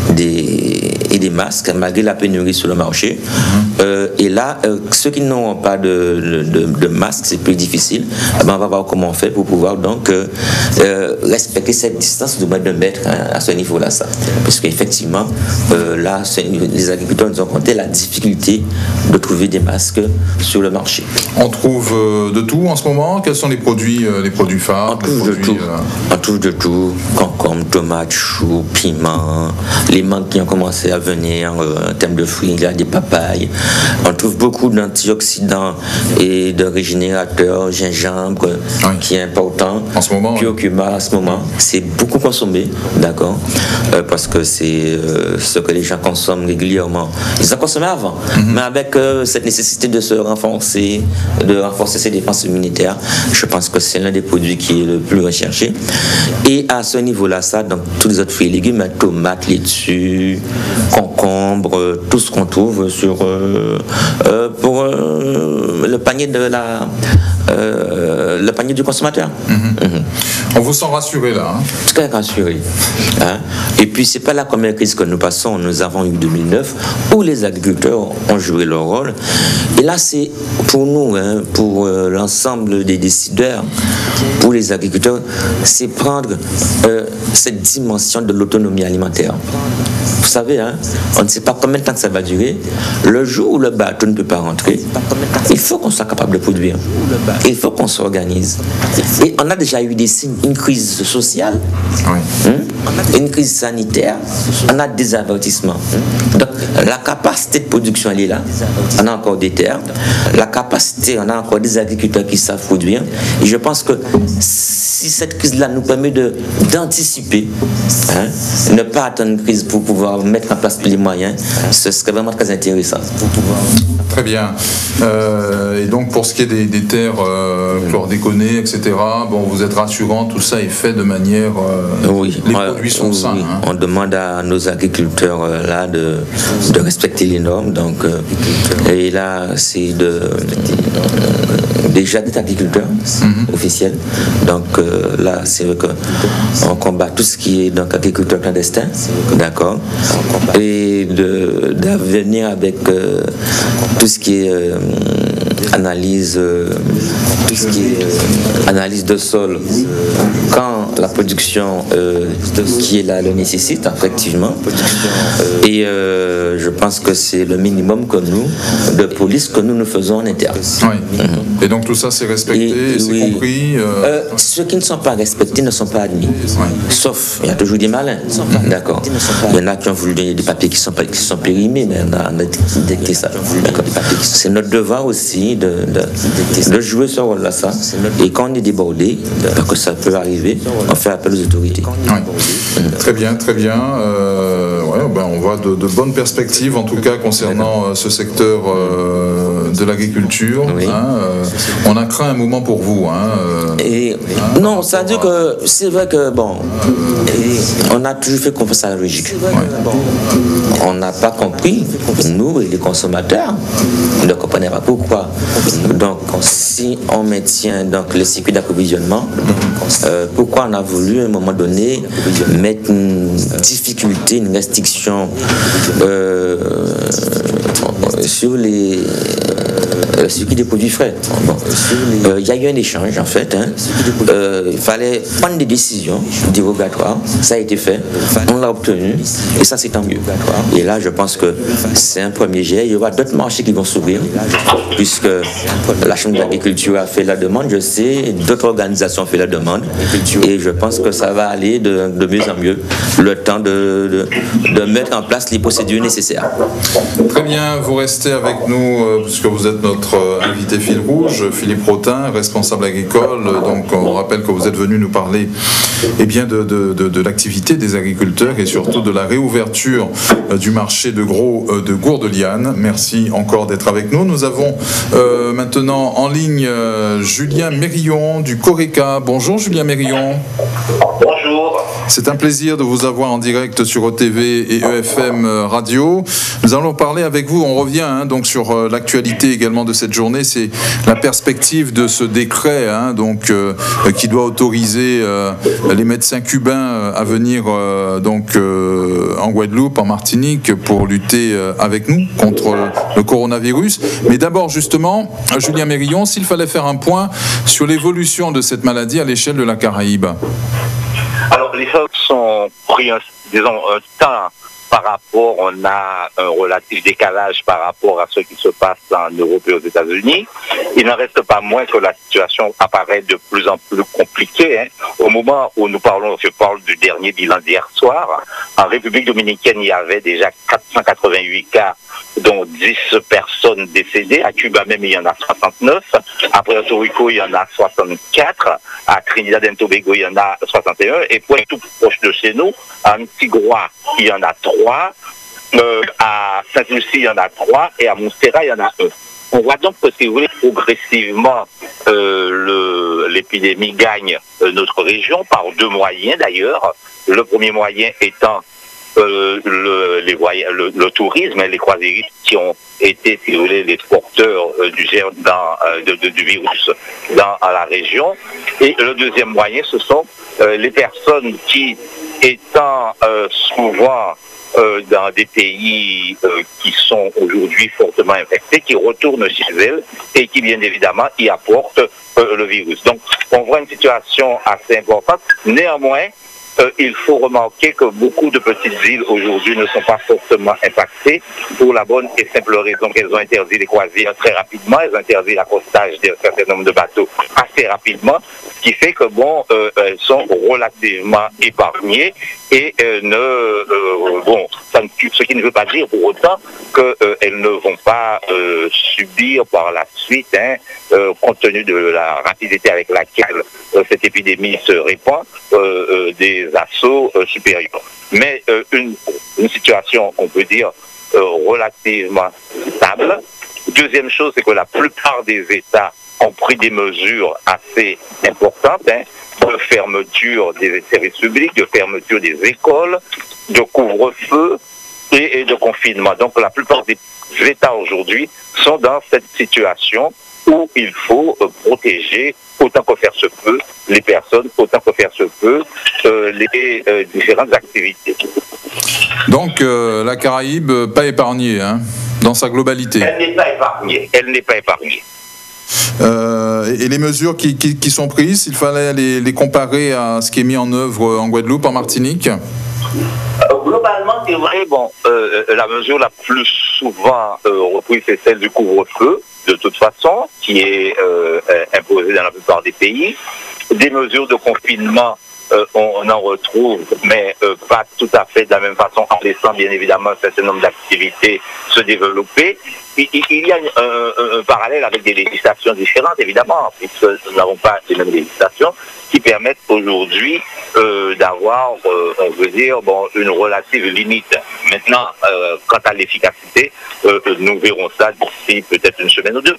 des, et des masques, malgré la pénurie sur le marché. Mm-hmm. Euh, et là, euh, ceux qui n'ont pas de, de, de masque, c'est plus difficile. Eh bien, on va voir comment on fait pour pouvoir donc euh, euh, respecter cette distance de moins de mètre hein, à ce niveau-là. Ça. Parce qu'effectivement, euh, là, les agriculteurs nous ont compté la difficulté de trouver des masques sur le marché. On trouve euh, de tout en ce moment. Quels sont les produits, euh, les produits phares? On trouve produits, de tout. Euh... On trouve de tout. Concombre, tomates, choux, piments, les mangues qui ont commencé à venir euh, en termes de fruits, il y a des papayes. On trouve beaucoup d'antioxydants et de régénérateurs, gingembre, oui. qui est important. En ce moment, curcuma, oui. en ce moment, c'est beaucoup consommé, d'accord, euh, parce que c'est euh, ce que les gens consomment régulièrement. Ils en consommaient avant, mm-hmm. mais avec euh, cette nécessité de se renforcer, de renforcer ses défenses immunitaires, je pense que c'est l'un des produits qui est le plus recherché. Et à ce niveau-là, ça, donc tous les autres fruits et légumes, tomates, laitue, concombres, tout ce qu'on trouve sur euh, euh, pour euh, le panier de la euh, le panier du consommateur. Mmh. Mmh. On vous sent rassuré là. Hein? Très rassuré. Hein? Et puis c'est pas la première crise que nous passons. Nous avons eu deux mille neuf où les agriculteurs ont joué leur rôle. Et là c'est pour nous, hein, pour euh, l'ensemble des décideurs, pour les agriculteurs, c'est prendre euh, cette dimension de l'autonomie alimentaire. Vous savez, hein, on ne sait pas combien de temps que ça va durer. Le jour où le bateau ne peut pas rentrer, il faut qu'on soit capable de produire. Il faut qu'on s'organise. Et on a déjà eu des signes, une crise sociale, oui. hein, une crise sanitaire, on a des avertissements. Hein. Donc la capacité de production, elle est là. On a encore des terres. La capacité, on a encore des agriculteurs qui savent produire. Et je pense que que si cette crise-là nous permet de, d'anticiper, hein, ne pas attendre une crise pour pouvoir mettre en place les moyens, ce serait vraiment très intéressant. Pour pouvoir... Très bien. Euh, et donc, pour ce qui est des, des terres euh, chlordéconées, et cetera, bon, vous êtes rassurant, tout ça est fait de manière... Euh, oui. Les produits sont oui, sains. Oui. Hein. On demande à nos agriculteurs euh, là de, de respecter les normes. Donc, euh, et là, c'est de... Euh, déjà d'être agriculteur mm-hmm. officiel. Donc euh, là, c'est vrai qu'on combat tout ce qui est donc agriculteur clandestin, d'accord, et de, de venir avec euh, tout ce qui est euh, analyse, euh, tout ce qui est euh, analyse de sol quand la production euh, qui est là le nécessite effectivement. Et euh, je pense que c'est le minimum que nous, de police, que nous nous faisons en interne. Oui. Mm-hmm. Et donc tout ça c'est respecté, et, c'est oui. compris. Euh... Euh, ceux qui ne sont pas respectés ne sont pas admis. Oui. Sauf, il y a toujours des malins. Mm-hmm. D'accord. Il y en a qui ont voulu donner des papiers qui sont pas, qui sont périmés, mais on a, on a détecté ça. D'accord. C'est notre devoir aussi de, de, de jouer ce rôle-là, ça. Et quand on est débordé, parce que ça peut arriver, on fait appel aux autorités. Oui. Mm-hmm. Très bien, très bien. Euh, ouais, ben on voit de, de bonnes perspectives, en tout cas concernant euh, ce secteur euh, de l'agriculture. Oui. Hein, euh, on a craint un moment pour vous. Hein, euh, et, hein, non, ça veut dire que c'est vrai que, bon, et on a toujours fait confiance à la logique. Ouais. On n'a pas compris, nous et les consommateurs, on ne comprenait pas pourquoi. Donc, si on maintient donc, le circuit d'approvisionnement, euh, pourquoi on a voulu à un moment donné mettre une difficulté, une restriction euh, sur les euh, circuit des produits frais. Bon. Euh, il y a eu un échange en fait. Hein. Euh, il fallait prendre des décisions dérogatoires. Ça a été fait. On l'a obtenu et ça c'est tant mieux. Et là je pense que c'est un premier jet. Il y aura d'autres marchés qui vont s'ouvrir puisque la Chambre d'agriculture a fait la demande, je sais, d'autres organisations ont fait la demande et je pense que ça va aller de, de mieux en mieux le temps de, de, de mettre en place les procédures nécessaires. Très bien, vous restez avec nous euh, puisque vous êtes notre euh, invité fil rouge, Philippe Rotin, responsable agricole. Donc on rappelle que vous êtes venu nous parler eh bien, de, de, de, de l'activité des agriculteurs et surtout de la réouverture euh, du marché de gros euh, de Gourdeliane. Merci encore d'être avec nous. Nous avons euh, maintenant en ligne euh, Julien Mérillon du Coreca. Bonjour Julien Mérillon. Bonjour. C'est un plaisir de vous avoir en direct sur O T V et E F M Radio. Nous allons parler avec vous, on revient hein, donc sur euh, l'actualité également de cette journée, c'est la perspective de ce décret hein, donc, euh, qui doit autoriser euh, les médecins cubains à venir euh, donc, euh, en Guadeloupe, en Martinique, pour lutter euh, avec nous contre le coronavirus. Mais d'abord justement, Julien Mérillon, s'il fallait faire un point sur l'évolution de cette maladie à l'échelle de la Caraïbe. Alors les choses sont pris un, disons, un temps par rapport, on a un relatif décalage par rapport à ce qui se passe en Europe et aux États-Unis. Il n'en reste pas moins que la situation apparaît de plus en plus compliquée. Hein. Au moment où nous parlons, je parle du dernier bilan d'hier soir, en République dominicaine, il y avait déjà quatre cent quatre-vingt-huit cas, dont dix personnes décédées. À Cuba même, il y en a soixante-neuf. À Puerto Rico, il y en a soixante-quatre. À Trinidad et Tobago, il y en a soixante et un. Et pour être tout proche de chez nous, à Antigua, il y en a trois. Euh, à Sainte-Lucie, il y en a trois. Et à Montserrat, il y en a un. On voit donc que, si vous voulez, progressivement, euh, le, l'épidémie gagne euh, notre région par deux moyens d'ailleurs. Le premier moyen étant Euh, le, les voyages, le, le tourisme, les croisiéristes qui ont été, si vous voulez, les porteurs euh, du, dans, euh, de, de, du virus dans à la région. Et le deuxième moyen, ce sont euh, les personnes qui, étant euh, souvent euh, dans des pays euh, qui sont aujourd'hui fortement infectés, qui retournent chez elles et qui, bien évidemment, y apportent euh, le virus. Donc, on voit une situation assez importante. Néanmoins, Euh, il faut remarquer que beaucoup de petites îles aujourd'hui ne sont pas fortement impactées pour la bonne et simple raison qu'elles ont interdit les croisières très rapidement, elles ont interdit l'accostage d'un certain nombre de bateaux assez rapidement, qui fait que bon, euh, elles sont relativement épargnées et euh, ne, euh, bon, ça ne, ce qui ne veut pas dire pour autant qu'elles euh, ne vont pas euh, subir par la suite, hein, euh, compte tenu de la rapidité avec laquelle euh, cette épidémie se répand, euh, euh, des assauts euh, supérieurs. Mais euh, une, une situation, on peut dire, euh, relativement stable. Deuxième chose, c'est que la plupart des États ont pris des mesures assez importantes, hein, de fermeture des services publics, de fermeture des écoles, de couvre-feu et, et de confinement. Donc la plupart des États aujourd'hui sont dans cette situation où il faut euh, protéger autant que faire se peut les personnes, autant que faire se peut euh, les euh, différentes activités. Donc euh, la Caraïbe, pas épargnée, hein, dans sa globalité. Elle n'est pas épargnée. Elle n'est pas épargnée. Euh, et les mesures qui, qui, qui sont prises, il fallait les, les comparer à ce qui est mis en œuvre en Guadeloupe, en Martinique? euh, Globalement, c'est vrai, bon, euh, la mesure la plus souvent euh, reprise, c'est celle du couvre-feu, de toute façon, qui est euh, imposée dans la plupart des pays. Des mesures de confinement, euh, on, on en retrouve, mais euh, pas tout à fait de la même façon, en laissant bien évidemment un certain nombre d'activités se développer. Il, il y a un, un, un parallèle avec des législations différentes, évidemment, puisque nous n'avons pas les mêmes législations qui permettent aujourd'hui euh, d'avoir, euh, on veut dire, bon, une relative limite. Maintenant, euh, quant à l'efficacité, euh, nous verrons ça d'ici peut-être une semaine ou deux.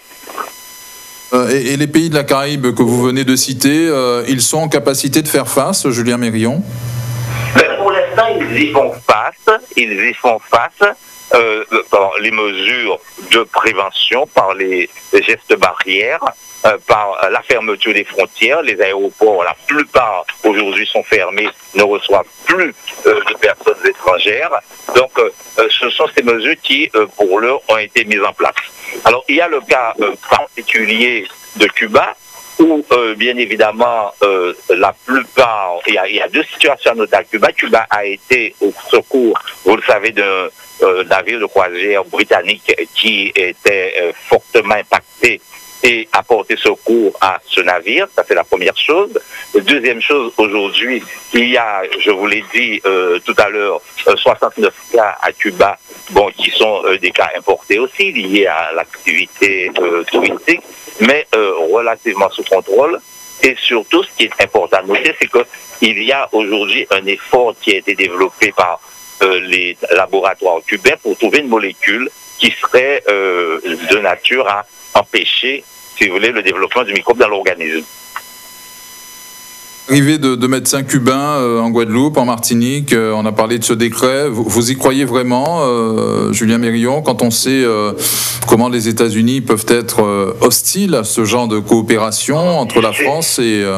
Euh, et, et les pays de la Caraïbe que vous venez de citer, euh, ils sont en capacité de faire face, Julien Mérillon? Ben, pour l'instant, ils y font face, ils y font face. Euh, par les mesures de prévention, par les, les gestes barrières, euh, par la fermeture des frontières. Les aéroports, la plupart aujourd'hui sont fermés, ne reçoivent plus euh, de personnes étrangères. Donc, euh, ce sont ces mesures qui, euh, pour l'heure, ont été mises en place. Alors, il y a le cas euh, particulier de Cuba, où, euh, bien évidemment, euh, la plupart, il y, a, il y a deux situations à noter à Cuba. Cuba a été au secours, vous le savez, d'un euh, navire de croisière britannique qui était euh, fortement impacté et a porté secours à ce navire. Ça, c'est la première chose. Deuxième chose, aujourd'hui, il y a, je vous l'ai dit euh, tout à l'heure, euh, soixante-neuf cas à Cuba, bon, qui sont euh, des cas importés aussi, liés à l'activité euh, touristique, mais euh, relativement sous contrôle. Et surtout, ce qui est important à noter, c'est qu'il y a aujourd'hui un effort qui a été développé par euh, les laboratoires cubains pour trouver une molécule qui serait euh, de nature à empêcher, si vous voulez, le développement du microbe dans l'organisme. Arrivée de, de médecins cubains euh, en Guadeloupe, en Martinique, euh, on a parlé de ce décret. Vous, vous y croyez vraiment, euh, Julien Mérillon, quand on sait euh, comment les États-Unis peuvent être euh, hostiles à ce genre de coopération entre la France et... Euh...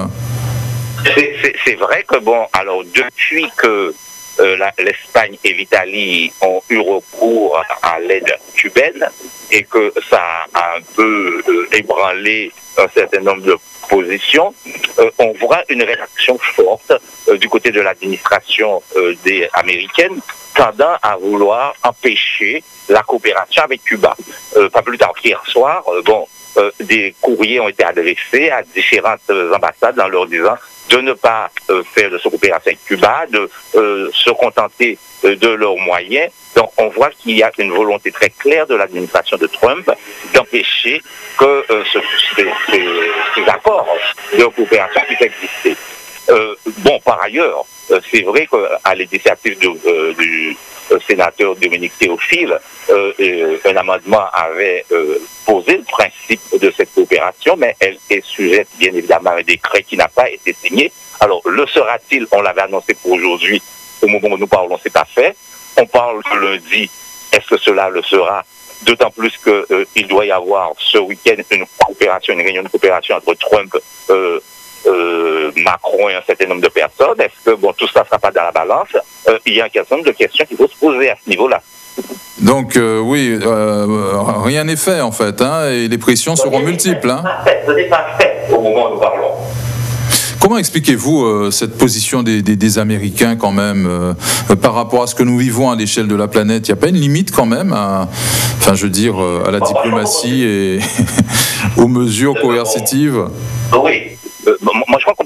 C'est vrai que, bon, alors depuis que euh, l'Espagne et l'Italie ont eu recours à l'aide cubaine et que ça a un peu euh, ébranlé un certain nombre de positions, euh, on voit une réaction forte euh, du côté de l'administration euh, des américaine tendant à vouloir empêcher la coopération avec Cuba. Euh, pas plus tard qu'hier soir, euh, bon, euh, des courriers ont été adressés à différentes euh, ambassades en leur disant de ne pas euh, faire de cette coopération avec Cuba, de euh, se contenter euh, de leurs moyens. Donc on voit qu'il y a une volonté très claire de l'administration de Trump d'empêcher que euh, ce, ces, ces, ces accords de coopération puissent exister. Euh, bon, par ailleurs, euh, c'est vrai qu'à l'initiative du, euh, du euh, sénateur Dominique Théophile, euh, euh, un amendement avait euh, posé le principe de cette coopération, mais elle est sujette bien évidemment à un décret qui n'a pas été signé. Alors, le sera-t-il? On l'avait annoncé pour aujourd'hui. Au moment où nous parlons, c'est pas fait. On parle lundi. Est-ce que cela le sera? D'autant plus qu'il euh, doit y avoir ce week-end une coopération, une réunion de coopération entre Trump, euh, euh, Macron et un certain nombre de personnes. Est-ce que bon, tout ça ne sera pas dans la balance? euh, Il y a un certain nombre de questions qu'il faut se poser à ce niveau-là. Donc euh, oui, euh, rien n'est fait en fait, hein, et les pressions seront multiples. Hein. Ce n'est pas fait au moment où nous parlons. Comment expliquez-vous euh, cette position des, des, des Américains quand même euh, par rapport à ce que nous vivons à l'échelle de la planète? Il n'y a pas une limite quand même à, enfin, je veux dire, euh, à la diplomatie et aux mesures coercitives? Oui, euh, moi je crois qu'on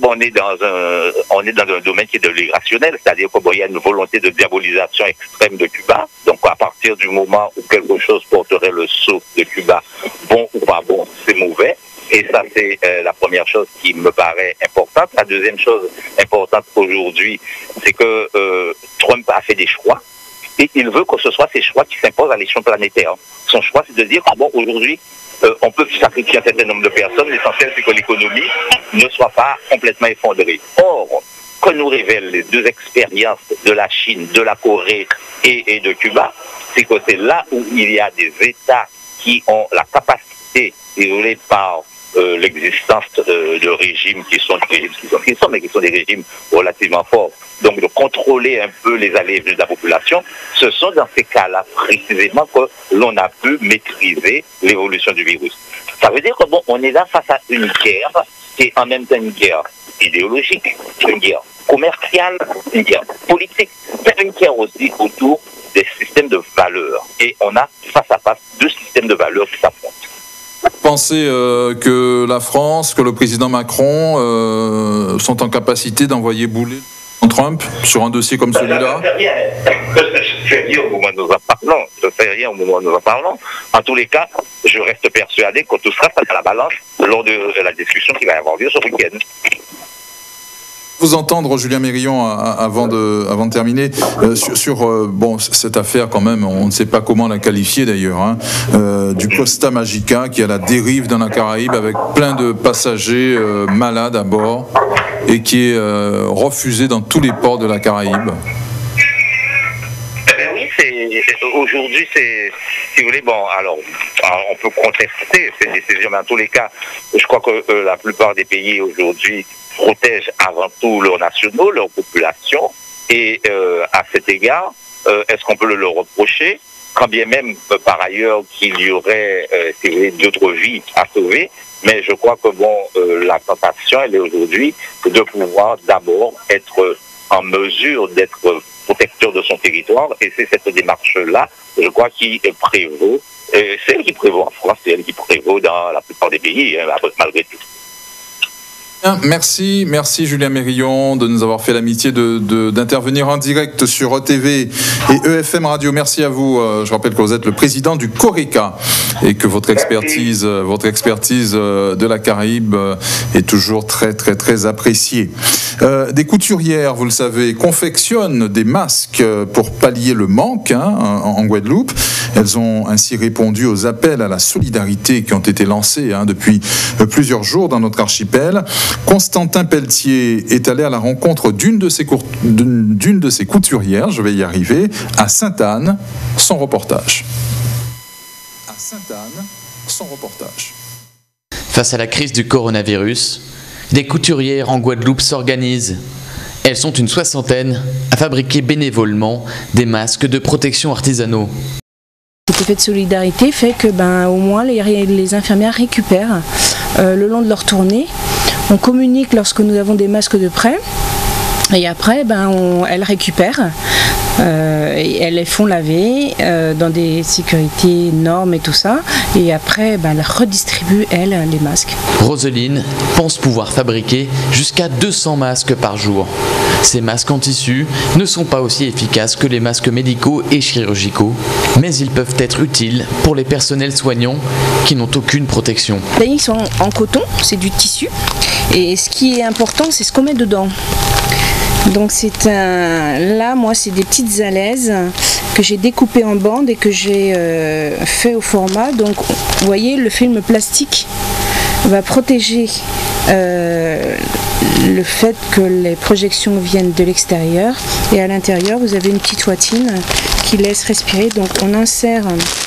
on est dans un, on est dans un domaine qui est de l'irrationnel, c'est-à-dire qu'il y a une volonté de diabolisation extrême de Cuba. Donc, à partir du moment où quelque chose porterait le sceau de Cuba, bon ou pas bon, c'est mauvais. Et ça, c'est euh, la première chose qui me paraît importante. La deuxième chose importante aujourd'hui, c'est que euh, Trump a fait des choix. Et il veut que ce soit ces choix qui s'imposent à l'échelon planétaire. Son choix, c'est de dire que bon, aujourd'hui, euh, on peut sacrifier un certain nombre de personnes. L'essentiel, c'est que l'économie ne soit pas complètement effondrée. Or, que nous révèlent les deux expériences de la Chine, de la Corée et, et de Cuba, c'est que c'est là où il y a des États qui ont la capacité, désolé par euh, l'existence euh, de régimes qui sont des régimes qui sont, qui sont, mais qui sont des régimes relativement forts, donc de contrôler un peu les allées de la population. Ce sont dans ces cas-là précisément que l'on a pu maîtriser l'évolution du virus. Ça veut dire que bon, on est là face à une guerre qui est en même temps une guerre idéologique, une guerre commerciale, une guerre politique, mais une guerre aussi autour des systèmes de valeurs. Et on a face à face deux systèmes de valeurs qui s'affrontent. Pensez euh, que la France, que le président Macron euh, sont en capacité d'envoyer bouler Trump sur un dossier comme celui-là? Je ne sais rien. Je sais rien au moment où nous en parlons. Je ne sais rien au moment où nous en parlons. En tous les cas, je reste persuadé que tout sera à la balance lors de la discussion qui va avoir lieu ce week-end. Vous entendre, Julien Mérillon, avant de, avant de terminer, euh, sur, sur euh, bon, cette affaire quand même, on ne sait pas comment la qualifier d'ailleurs, hein, euh, du Costa Magica qui est à la dérive dans la Caraïbe avec plein de passagers euh, malades à bord et qui est euh, refusé dans tous les ports de la Caraïbe. Eh bien oui, c'est, aujourd'hui, c'est, si vous voulez, bon, alors, on peut contester ces décisions, mais en tous les cas, je crois que euh, la plupart des pays aujourd'hui protègent avant tout leurs nationaux, leur population, et euh, à cet égard, euh, est-ce qu'on peut le leur reprocher, quand bien même euh, par ailleurs qu'il y aurait euh, si vous voulez, d'autres vies à sauver, mais je crois que bon, euh, la tentation, elle est aujourd'hui de pouvoir d'abord être en mesure d'être protecteur de son territoire, et c'est cette démarche-là, je crois, qui prévaut, et c'est elle qui prévaut en France, c'est elle qui prévaut dans la plupart des pays, hein, malgré tout. Merci, merci Julien Mérillon de nous avoir fait l'amitié de, de, d'intervenir en direct sur E T V et E F M Radio. Merci à vous. Je rappelle que vous êtes le président du CORECA et que votre expertise, votre expertise de la Caraïbe est toujours très, très, très appréciée. Euh, des couturières, vous le savez, confectionnent des masques pour pallier le manque hein, en Guadeloupe. Elles ont ainsi répondu aux appels à la solidarité qui ont été lancés hein, depuis plusieurs jours dans notre archipel. Constantin Pelletier est allé à la rencontre d'une de ses, cour... d'une de ses couturières, je vais y arriver, à Sainte-Anne, son reportage. À Sainte-Anne, son reportage. Face à la crise du coronavirus, des couturières en Guadeloupe s'organisent. Elles sont une soixantaine à fabriquer bénévolement des masques de protection artisanaux. Cet effet de solidarité fait que ben, au moins les, les infirmières récupèrent euh, le long de leur tournée. On communique lorsque nous avons des masques de prêt et après ben, on, elles récupèrent euh, et elles les font laver euh, dans des sécurités normes et tout ça et après ben, elles redistribuent elles les masques. Roseline pense pouvoir fabriquer jusqu'à deux cents masques par jour. Ces masques en tissu ne sont pas aussi efficaces que les masques médicaux et chirurgicaux, mais ils peuvent être utiles pour les personnels soignants qui n'ont aucune protection. Là, ils sont en coton, c'est du tissu, et ce qui est important, c'est ce qu'on met dedans. Donc c'est un, là, moi, c'est des petites alaises que j'ai découpées en bandes et que j'ai euh, fait au format. Donc, vous voyez, le film plastique va protéger euh, le fait que les projections viennent de l'extérieur et à l'intérieur vous avez une petite toitine qui laisse respirer. Donc on insère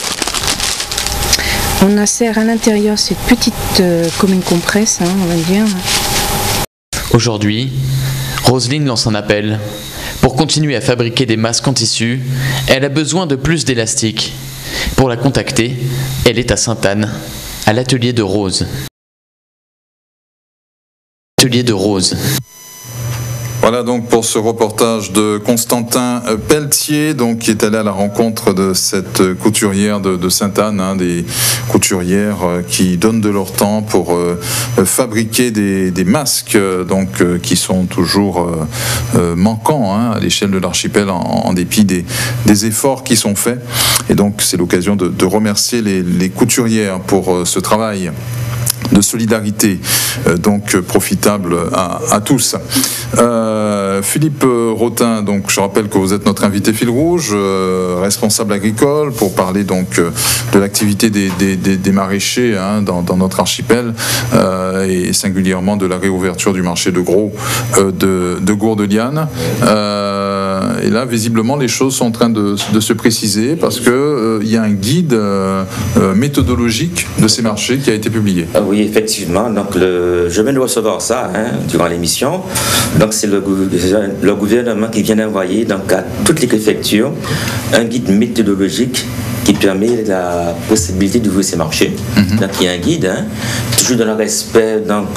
on insère à l'intérieur cette petite euh, comme une compresse hein, on va dire. Aujourd'hui, Roseline lance un appel. Pour continuer à fabriquer des masques en tissu, elle a besoin de plus d'élastique. Pour la contacter, elle est à Sainte-Anne, à l'atelier de Rose. Atelier de Rose. Voilà donc pour ce reportage de Constantin Pelletier, donc qui est allé à la rencontre de cette couturière de, de Sainte-Anne, hein, des couturières qui donnent de leur temps pour euh, fabriquer des, des masques, donc euh, qui sont toujours euh, euh, manquants hein, à l'échelle de l'archipel en, en dépit des, des efforts qui sont faits. Et donc c'est l'occasion de, de remercier les, les couturières pour euh, ce travail de solidarité, euh, donc profitable à, à tous. Euh, Philippe Rotin, donc je rappelle que vous êtes notre invité fil rouge, euh, responsable agricole, pour parler donc euh, de l'activité des, des, des, des maraîchers hein, dans, dans notre archipel euh, et singulièrement de la réouverture du marché de gros euh, de, de Gourdeliane. Euh, et là, visiblement, les choses sont en train de, de se préciser parce que euh, il y a un guide euh, euh, méthodologique de ces marchés qui a été publié. Ah oui, effectivement. Donc, le, je viens de recevoir ça hein, durant l'émission. Donc, c'est le, le gouvernement qui vient d'envoyer donc, à toutes les préfectures un guide méthodologique qui permet la possibilité d'ouvrir ces marchés. Mm-hmm. Donc, il y a un guide, hein, toujours dans le respect donc,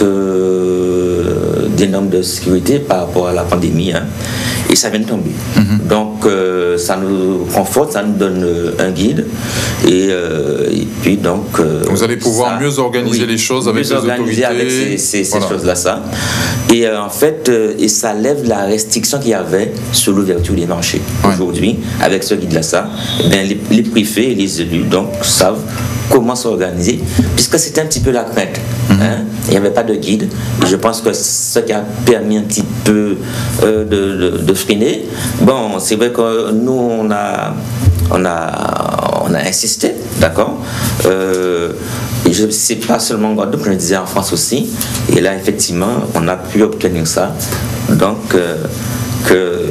euh, des normes de sécurité par rapport à la pandémie. Hein, et ça vient de tomber. Mm-hmm. Donc, euh, ça nous conforte, ça nous donne euh, un guide. Et, euh, et puis, donc... Euh, Vous allez pouvoir ça, mieux organiser oui, les choses avec les autorités. avec ces, ces, ces voilà. choses-là, ça. Et euh, en fait, euh, et ça lève la restriction qu'il y avait sur l'ouverture des marchés. Ouais. Aujourd'hui, avec ce guide-là, ça, eh bien, les, les préfets et les élus donc, savent comment s'organiser, puisque c'était un petit peu la crainte. Mm-hmm. Hein? Il n'y avait pas de guide. Et je pense que ce qui a permis un petit peu euh, de, de, de freiner. Bon, c'est vrai que nous, on a, on a, on a insisté, d'accord euh, et je sais pas seulement en Guadeloupe, je le disais en France aussi. Et là, effectivement, on a pu obtenir ça. Donc, euh, que,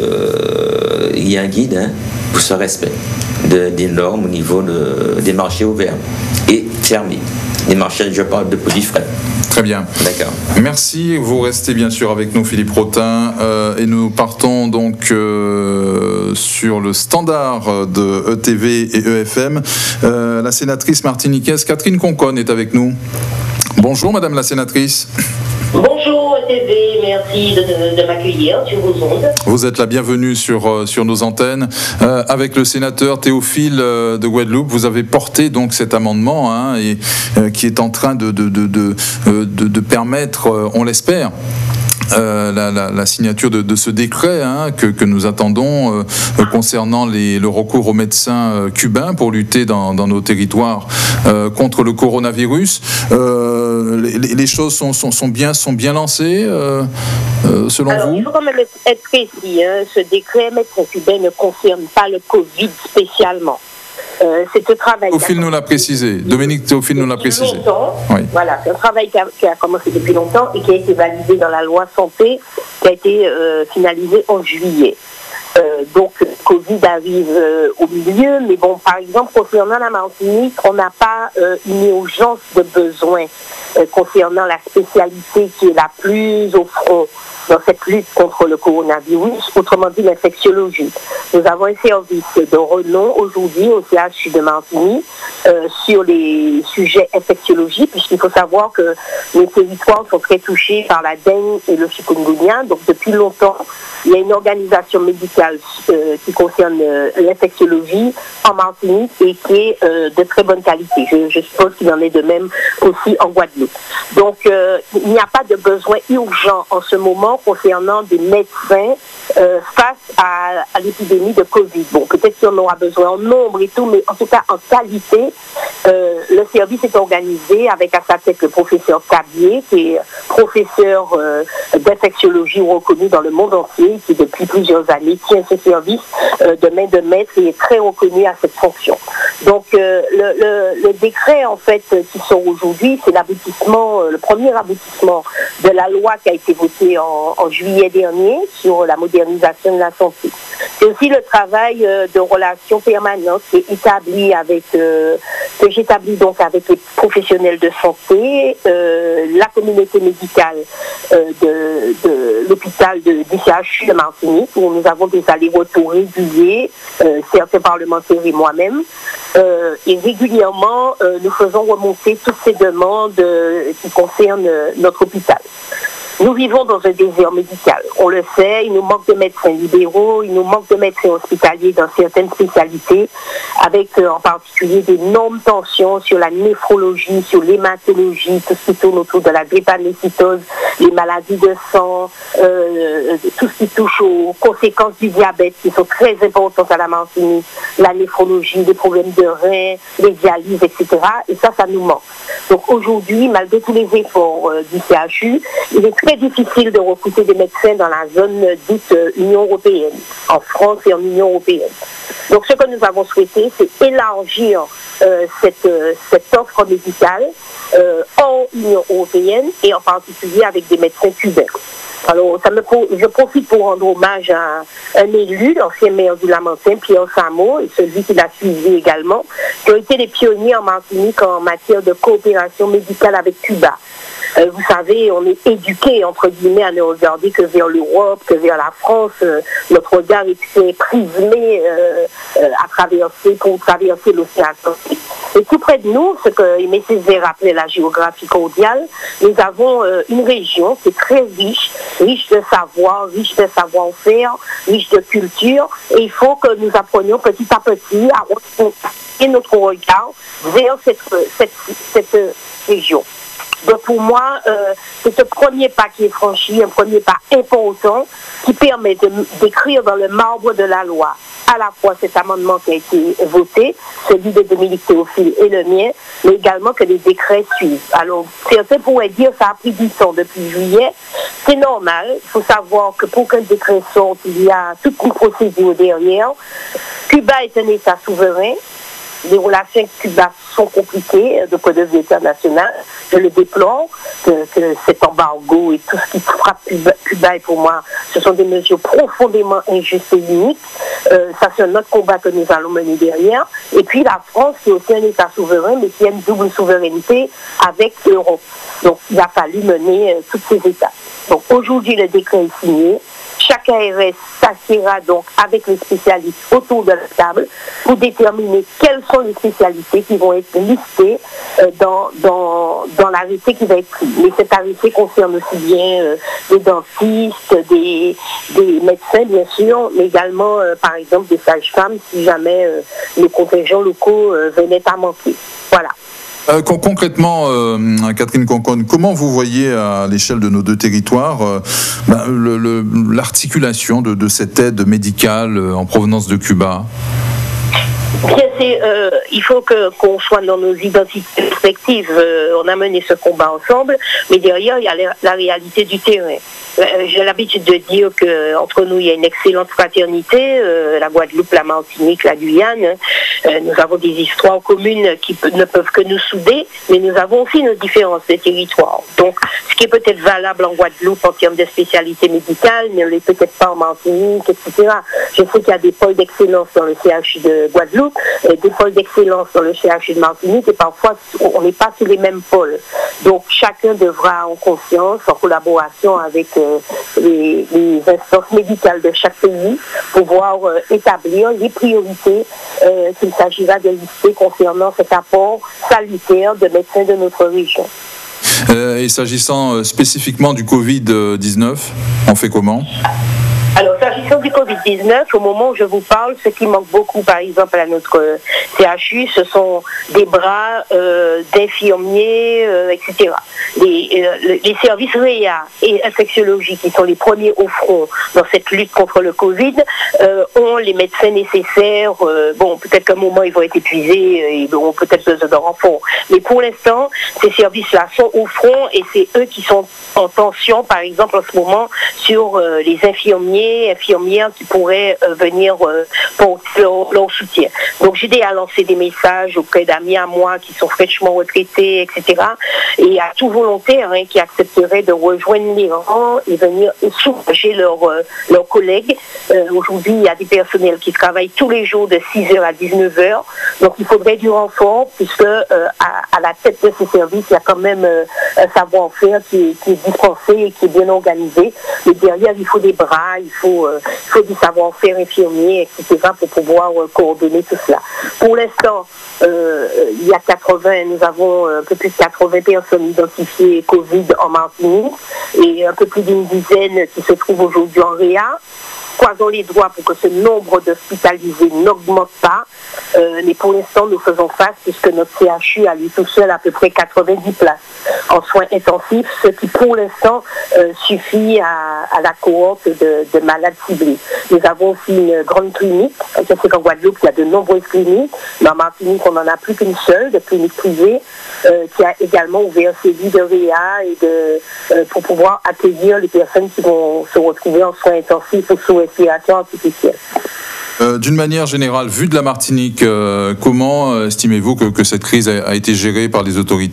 euh, il y a un guide hein, pour ce respect de, des normes au niveau de, des marchés ouverts et fermés. Des marchés, je parle de produits frais. Très bien. D'accord. Merci. Vous restez bien sûr avec nous, Philippe Rotin, euh, et nous partons donc euh, sur le standard de E T V et E F M. Euh, la sénatrice martiniquaise Catherine Conconne est avec nous. Bonjour, Madame la sénatrice. Bonjour E T V, merci de, de, de m'accueillir sur vos ondes. Vous êtes la bienvenue sur, sur nos antennes. Euh, avec le sénateur Théophile euh, de Guadeloupe, vous avez porté donc cet amendement hein, et, euh, qui est en train de, de, de, de, de, de permettre, euh, on l'espère, Euh, la, la, la signature de, de ce décret hein, que, que nous attendons euh, concernant les, le recours aux médecins euh, cubains pour lutter dans, dans nos territoires euh, contre le coronavirus. Euh, les, les choses sont, sont, sont, bien, sont bien lancées euh, euh, selon Alors, vous? Il faut quand même être précis. Hein. Ce décret médecin cubain ne concerne pas le Covid spécialement. Euh, c'est un travail. Théophile nous l'a précisé. Dominique Théophile nous l'a précisé. Oui. Voilà, c'est un travail qui a, qui a commencé depuis longtemps et qui a été validé dans la loi santé, qui a été euh, finalisé en juillet. Euh, donc, Covid arrive euh, au milieu, mais bon, par exemple, concernant la Martinique, on n'a pas euh, une urgence de besoin euh, concernant la spécialité qui est la plus au front dans cette lutte contre le coronavirus, autrement dit l'infectiologie. Nous avons un service de renom aujourd'hui au C H U de Martinique euh, sur les sujets infectiologie, puisqu'il faut savoir que les territoires sont très touchés par la dengue et le chikungunya. Donc depuis longtemps, il y a une organisation médicale euh, qui concerne euh, l'infectiologie en Martinique et qui est euh, de très bonne qualité. Je, je suppose qu'il en est de même aussi en Guadeloupe. Donc euh, il n'y a pas de besoin urgent en ce moment concernant des médecins euh, face à, à l'épidémie de Covid. Bon, peut-être qu'il y en aura besoin en nombre et tout, mais en tout cas en qualité, euh, le service est organisé avec à sa tête le professeur Cabier, qui est professeur euh, d'infectiologie reconnu dans le monde entier, qui depuis plusieurs années tient ce service euh, de main de maître et est très reconnu à cette fonction. Donc euh, le, le, le décret en fait qui sort aujourd'hui, c'est l'aboutissement, euh, le premier aboutissement de la loi qui a été votée en, en juillet dernier sur la modernisation de la santé. C'est aussi le travail euh, de relations permanentes qui est établi avec, euh, que j'établis donc avec les professionnels de santé, euh, la communauté médicale euh, de, de l'hôpital de, du C H U de Martinique, où nous avons des allers-retours réguliers, euh, certains parlementaires et moi-même. Euh, et régulièrement, euh, nous faisons remonter toutes ces demandes euh, qui concernent euh, notre hôpital. Nous vivons dans un désert médical. On le sait, il nous manque de médecins libéraux, il nous manque de médecins hospitaliers dans certaines spécialités, avec euh, en particulier d'énormes tensions sur la néphrologie, sur l'hématologie, tout ce qui tourne autour de la drépanocytose, les maladies de sang, euh, tout ce qui touche aux conséquences du diabète qui sont très importantes à la Martinique, la néphrologie, les problèmes de reins, les dialyses, et cetera. Et ça, ça nous manque. Donc aujourd'hui, malgré tous les efforts euh, du C H U, il est très difficile de recruter des médecins dans la zone dite euh, Union européenne, en France et en Union européenne. Donc ce que nous avons souhaité, c'est élargir euh, cette, euh, cette offre médicale euh, en Union européenne et en particulier avec des médecins cubains. Alors, ça me, je profite pour rendre hommage à un élu, l'ancien maire du Lamentin, Pierre Samo, et celui qui l'a suivi également, qui ont été les pionniers en Martinique en matière de coopération médicale avec Cuba. Euh, vous savez, on est éduqué, entre guillemets, à ne regarder que vers l'Europe, que vers la France. Euh, notre regard est prismé euh, euh, à traverser, pour traverser l'océan Atlantique. Et tout près de nous, ce que Aimé Césaire appelait la géographie cordiale, nous avons euh, une région qui est très riche, riche de savoir, riche de savoir-faire, riche de culture. Et il faut que nous apprenions petit à petit à orienter notre regard vers cette, cette, cette région. Donc pour moi, euh, c'est ce premier pas qui est franchi, un premier pas important qui permet de, d'écrire dans le marbre de la loi à la fois cet amendement qui a été voté, celui de Dominique Théophile et le mien, mais également que les décrets suivent. Alors certains pourraient dire que ça a pris du temps depuis juillet. C'est normal, il faut savoir que pour qu'un décret sorte, il y a toute une procédure derrière. Cuba est un État souverain. Les relations avec Cuba sont compliquées de point de vue international. Je le déplore, que, que cet embargo et tout ce qui frappe Cuba, Cuba, et pour moi, ce sont des mesures profondément injustes et iniques. Euh, ça, c'est un autre combat que nous allons mener derrière. Et puis la France, qui est aussi un État souverain, mais qui a une double souveraineté avec l'Europe. Donc, il a fallu mener euh, toutes ces étapes. Donc, aujourd'hui, le décret est signé. Chaque A R S s'assiera donc avec les spécialistes autour de la table pour déterminer quelles sont les spécialités qui vont être listées euh, dans, dans, dans l'arrêté qui va être pris. Mais cet arrêté concerne aussi bien euh, des dentistes, des, des médecins bien sûr, mais également euh, par exemple des sages-femmes si jamais euh, les contingents locaux euh, venaient à manquer. Voilà. Euh, concrètement, euh, Catherine Conconne, comment vous voyez à l'échelle de nos deux territoires euh, ben, le, le, l'articulation de, de cette aide médicale en provenance de Cuba ? Bien, c'est, euh, il faut que, qu'on soit dans nos identités respectives. Euh, on a mené ce combat ensemble, mais derrière, il y a la, la réalité du terrain. Euh, j'ai l'habitude de dire qu'entre nous, il y a une excellente fraternité, euh, la Guadeloupe, la Martinique, la Guyane. Euh, nous avons des histoires communes qui pe- ne peuvent que nous souder, mais nous avons aussi nos différences de territoire. Donc, ce qui est peut-être valable en Guadeloupe en termes de spécialité médicale, ne l'est peut-être pas en Martinique, et cetera. Je sais qu'il y a des pôles d'excellence dans le C H U de Guadeloupe, et des pôles d'excellence dans le C H U de Martinique, et parfois, on n'est pas sur les mêmes pôles. Donc, chacun devra, en conscience, en collaboration avec euh, les, les instances médicales de chaque pays, pouvoir euh, établir les priorités euh, qu'il s'agira de lister concernant cet apport salutaire de médecins de notre région. Euh, et s'agissant euh, spécifiquement du covid dix-neuf, on fait comment ? Alors, s'agissant du covid dix-neuf, au moment où je vous parle, ce qui manque beaucoup, par exemple, à notre C H U, ce sont des bras euh, d'infirmiers, euh, et cetera. Les, euh, les services R E A et infectiologie, qui sont les premiers au front dans cette lutte contre le Covid, euh, ont les médecins nécessaires. Euh, bon, peut-être qu'à un moment, ils vont être épuisés, ils auront peut-être besoin de renfort. Mais pour l'instant, ces services-là sont au front et c'est eux qui sont en tension, par exemple, en ce moment, sur euh, les infirmiers, infirmières qui pourraient euh, venir euh, pour leur, leur soutien. Donc, j'ai déjà lancé des messages auprès d'amis à moi qui sont fraîchement retraités, et cetera. Et à tout volontaire hein, qui accepterait de rejoindre les rangs et venir soulager leurs euh, leurs collègues. Euh, aujourd'hui, il y a des personnels qui travaillent tous les jours de six heures à dix-neuf heures. Donc, il faudrait du renfort puisque euh, à, à la tête de ces services, il y a quand même euh, un savoir-faire qui est, qui est dispensé et qui est bien organisé. Mais derrière, il faut des bras, il faut, euh, il faut du savoir-faire infirmier, et cetera, pour pouvoir euh, coordonner tout cela. Pour l'instant, euh, il y a quatre-vingts, nous avons un peu plus de quatre-vingts personnes identifiées Covid en Martinique et un peu plus d'une dizaine qui se trouvent aujourd'hui en réa. Croisons les doigts pour que ce nombre d'hospitalisés n'augmente pas. Euh, mais pour l'instant, nous faisons face puisque notre C H U a lui tout seul à peu près quatre-vingt-dix places en soins intensifs, ce qui pour l'instant euh, suffit à, à la cohorte de, de malades ciblés. Nous avons aussi une grande clinique. Je sais qu'en Guadeloupe, il y a de nombreuses cliniques. Mais en Martinique, on n'en a plus qu'une seule, de clinique privée, euh, qui a également ouvert ses lits de réa et de, euh, pour pouvoir accueillir les personnes qui vont se retrouver en soins intensifs ou sous respiration artificielle. Euh, d'une manière générale, vu de la Martinique, euh, comment euh, estimez-vous que, que cette crise a, a été gérée par les autorités ?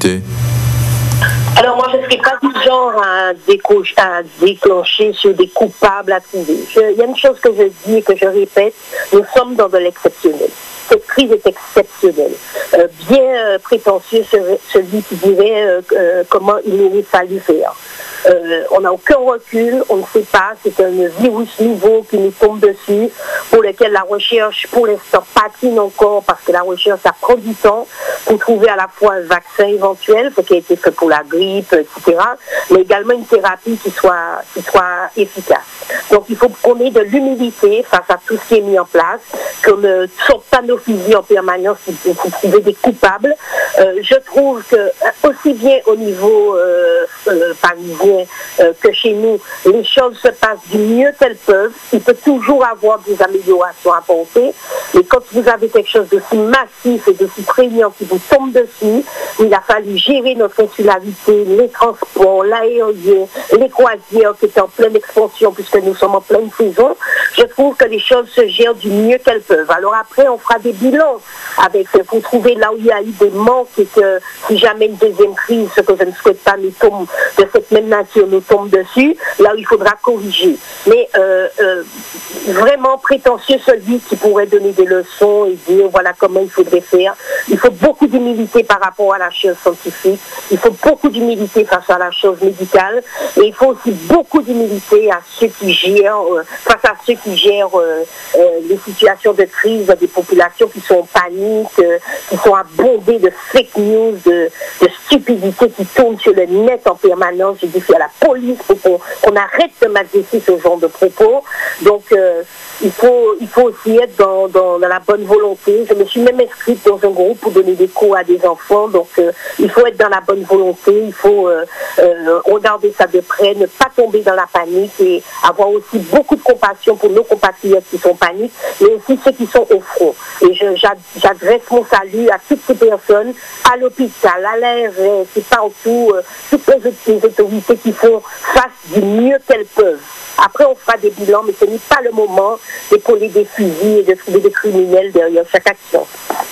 Alors moi, je ne serais pas du genre à, décrocher, à déclencher sur des coupables à trouver. Il y a une chose que je dis et que je répète, nous sommes dans de l'exceptionnel. Cette crise est exceptionnelle. Euh, bien euh, prétentieux celui qui dirait euh, euh, comment il aurait fallu faire. Euh, on n'a aucun recul, on ne sait pas, c'est un virus nouveau qui nous tombe dessus, pour lequel la recherche, pour l'instant, patine encore, parce que la recherche, ça prend du temps pour trouver à la fois un vaccin éventuel, ce qui a été fait pour la grippe, et cetera, mais également une thérapie qui soit, qui soit efficace. Donc il faut qu'on ait de l'humilité face à tout ce qui est mis en place, qu'on ne sorte pas nos fusils en permanence pour trouver des coupables. Euh, je trouve que, aussi bien au niveau euh, euh, parisien euh, que chez nous, les choses se passent du mieux qu'elles peuvent. Il peut toujours avoir des améliorations à apporter, mais quand vous avez quelque chose d'aussi massif et d'aussi prégnant qui vous tombe dessus, il a fallu gérer notre insularité, les transports, l'aérien, les croisières qui étaient en pleine expansion puisque nous sommes en pleine saison. Je trouve que les choses se gèrent du mieux qu'elles peuvent. Alors après, on fera des bilans avec, pour trouver là où il y a eu des manques et que si jamais une deuxième crise, ce que je ne souhaite pas, nous tombe de cette même nature, nous tombe dessus, là où il faudra corriger. Mais euh, euh, vraiment prétentieux celui qui pourrait donner des leçons et dire voilà comment il faudrait faire. Il faut beaucoup d'humilité par rapport à la chose scientifique, il faut beaucoup d'humilité face à la chose médicale et il faut aussi beaucoup d'humilité à ceux qui gèrent, euh, face à ceux qui gèrent euh, euh, les situations de crise des populations qui sont en panique, euh, qui sont abondées de fake news, de, de stupidité qui tournent sur le net en permanence. Je dis à la police pour qu'on, qu'on arrête de m'adresser ce genre de propos. Donc euh, il faut, il faut aussi être dans, dans, dans la bonne volonté. Je me suis même inscrite dans un groupe pour donner des cours à des enfants. Donc euh, il faut être dans la bonne volonté, il faut euh, euh, regarder ça de près, ne pas tomber dans la panique et avoir aussi beaucoup de compassion pour nos compatriotes qui sont en panique, mais aussi ceux qui sont au front. Et je, j'adresse mon salut à toutes ces personnes, à l'hôpital, à l'A R S, et partout, euh, toutes les, les autorités qui font face du mieux qu'elles peuvent. Après, on fera des bilans, mais ce n'est pas le moment d'épauler des fusils et de trouver des criminels derrière chaque action.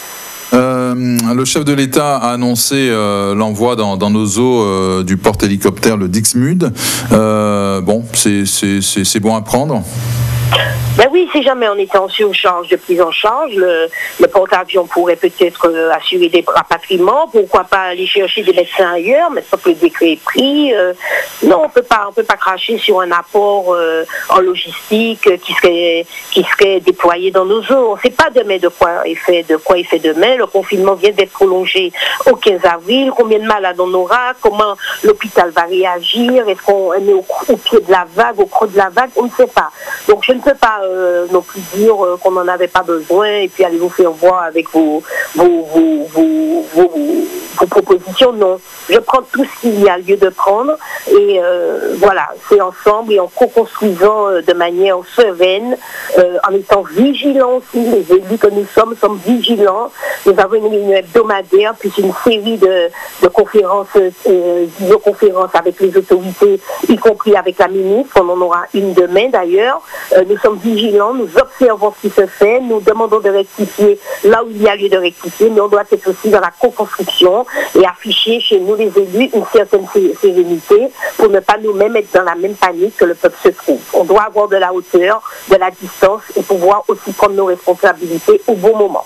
Euh, le chef de l'État a annoncé euh, l'envoi dans, dans nos eaux euh, du porte-hélicoptère, le Dixmude. Euh, bon, c'est, c'est, c'est, c'est bon à prendre. Ben oui, si jamais on était en surcharge de prise en charge, le, le porte-avions pourrait peut-être euh, assurer des rapatriements, pourquoi pas aller chercher des médecins ailleurs, mais sauf que le décret est pris. Euh, non, on peut pas, on peut pas cracher sur un apport euh, en logistique euh, qui serait, qui serait déployé dans nos eaux. On ne sait pas demain de quoi est fait, de quoi il fait demain. Le confinement vient d'être prolongé au quinze avril. Combien de malades on aura? Comment l'hôpital va réagir? Est-ce qu'on est au, au pied de la vague, au creux de la vague? On ne sait pas. Donc je ne peux pas Euh, non plus dire euh, qu'on n'en avait pas besoin et puis allez vous faire voir avec vos, vos, vos, vos, vos, vos propositions. Non, je prends tout ce qu'il y a lieu de prendre et euh, voilà, c'est ensemble et en co-construisant euh, de manière sereine, euh, en étant vigilants aussi, les élus que nous sommes, sommes vigilants. Nous avons une réunion hebdomadaire puis une série de, de conférences, euh, visioconférences avec les autorités, y compris avec la ministre, on en aura une demain d'ailleurs. Euh, nous sommes vigilants, nous observons ce qui se fait, nous demandons de rectifier là où il y a lieu de rectifier, mais on doit être aussi dans la co-construction et afficher chez nous les élus une certaine sérénité pour ne pas nous-mêmes être dans la même panique que le peuple se trouve. On doit avoir de la hauteur, de la distance et pouvoir aussi prendre nos responsabilités au bon moment.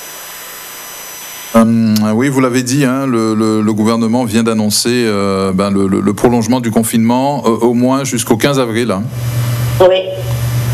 Euh, oui, vous l'avez dit, hein, le, le, le gouvernement vient d'annoncer euh, ben, le, le, le prolongement du confinement euh, au moins jusqu'au quinze avril. Hein. Oui.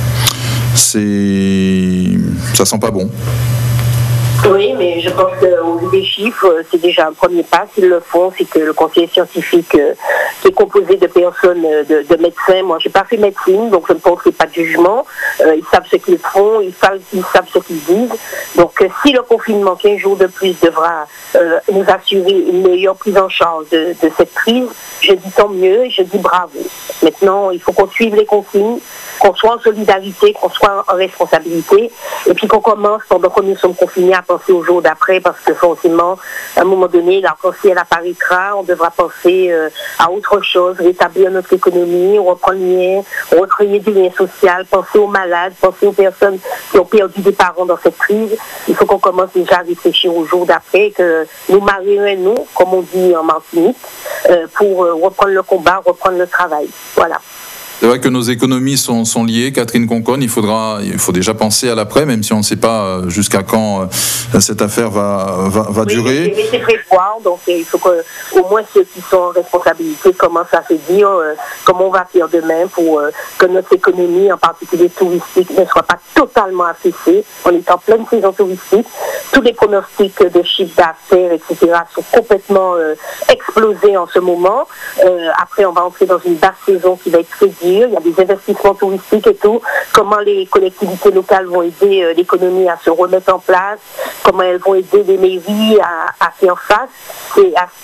c'est, ça sent pas bon. Oui, mais je pense qu'au vu des chiffres, c'est déjà un premier pas. S'ils le font, c'est que le conseil scientifique euh, qui est composé de personnes, de, de médecins, moi j'ai pas fait médecine, donc je ne porterai pas de jugement. Euh, ils savent ce qu'ils font, ils savent, ils savent ce qu'ils disent. Donc euh, si le confinement, quinze jours de plus, devra euh, nous assurer une meilleure prise en charge de, de cette crise, je dis tant mieux, je dis bravo. Maintenant, il faut qu'on suive les consignes, qu'on soit en solidarité, qu'on soit en responsabilité, et puis qu'on commence, pendant que nous sommes confinés, à penser au jour d'après, parce que forcément, à un moment donné, l'arc-en-ciel apparaîtra, on devra penser euh, à autre chose, rétablir notre économie, reprendre le lien, recréer du lien social, penser aux malades, penser aux personnes qui ont perdu des parents dans cette crise. Il faut qu'on commence déjà à réfléchir au jour d'après, que nous marions, comme on dit en Martinique, euh, pour euh, reprendre le combat, reprendre le travail. Voilà. C'est vrai que nos économies sont, sont liées. Catherine Conconne, il faudra, il faut déjà penser à l'après, même si on ne sait pas jusqu'à quand cette affaire va, va, va oui, durer. C'est prévoir, donc il faut qu'au moins ceux qui sont en responsabilité commencent à se dire euh, comment on va faire demain pour euh, que notre économie, en particulier touristique, ne soit pas totalement affaissée. On est en pleine saison touristique. Tous les pronostics de chiffre d'affaires, et cetera, sont complètement euh, explosés en ce moment. Euh, après, on va entrer dans une basse saison qui va être très dure. Il y a des investissements touristiques et tout. Comment les collectivités locales vont aider euh, l'économie à se remettre en place, comment elles vont aider les mairies à, à faire face. C'est à...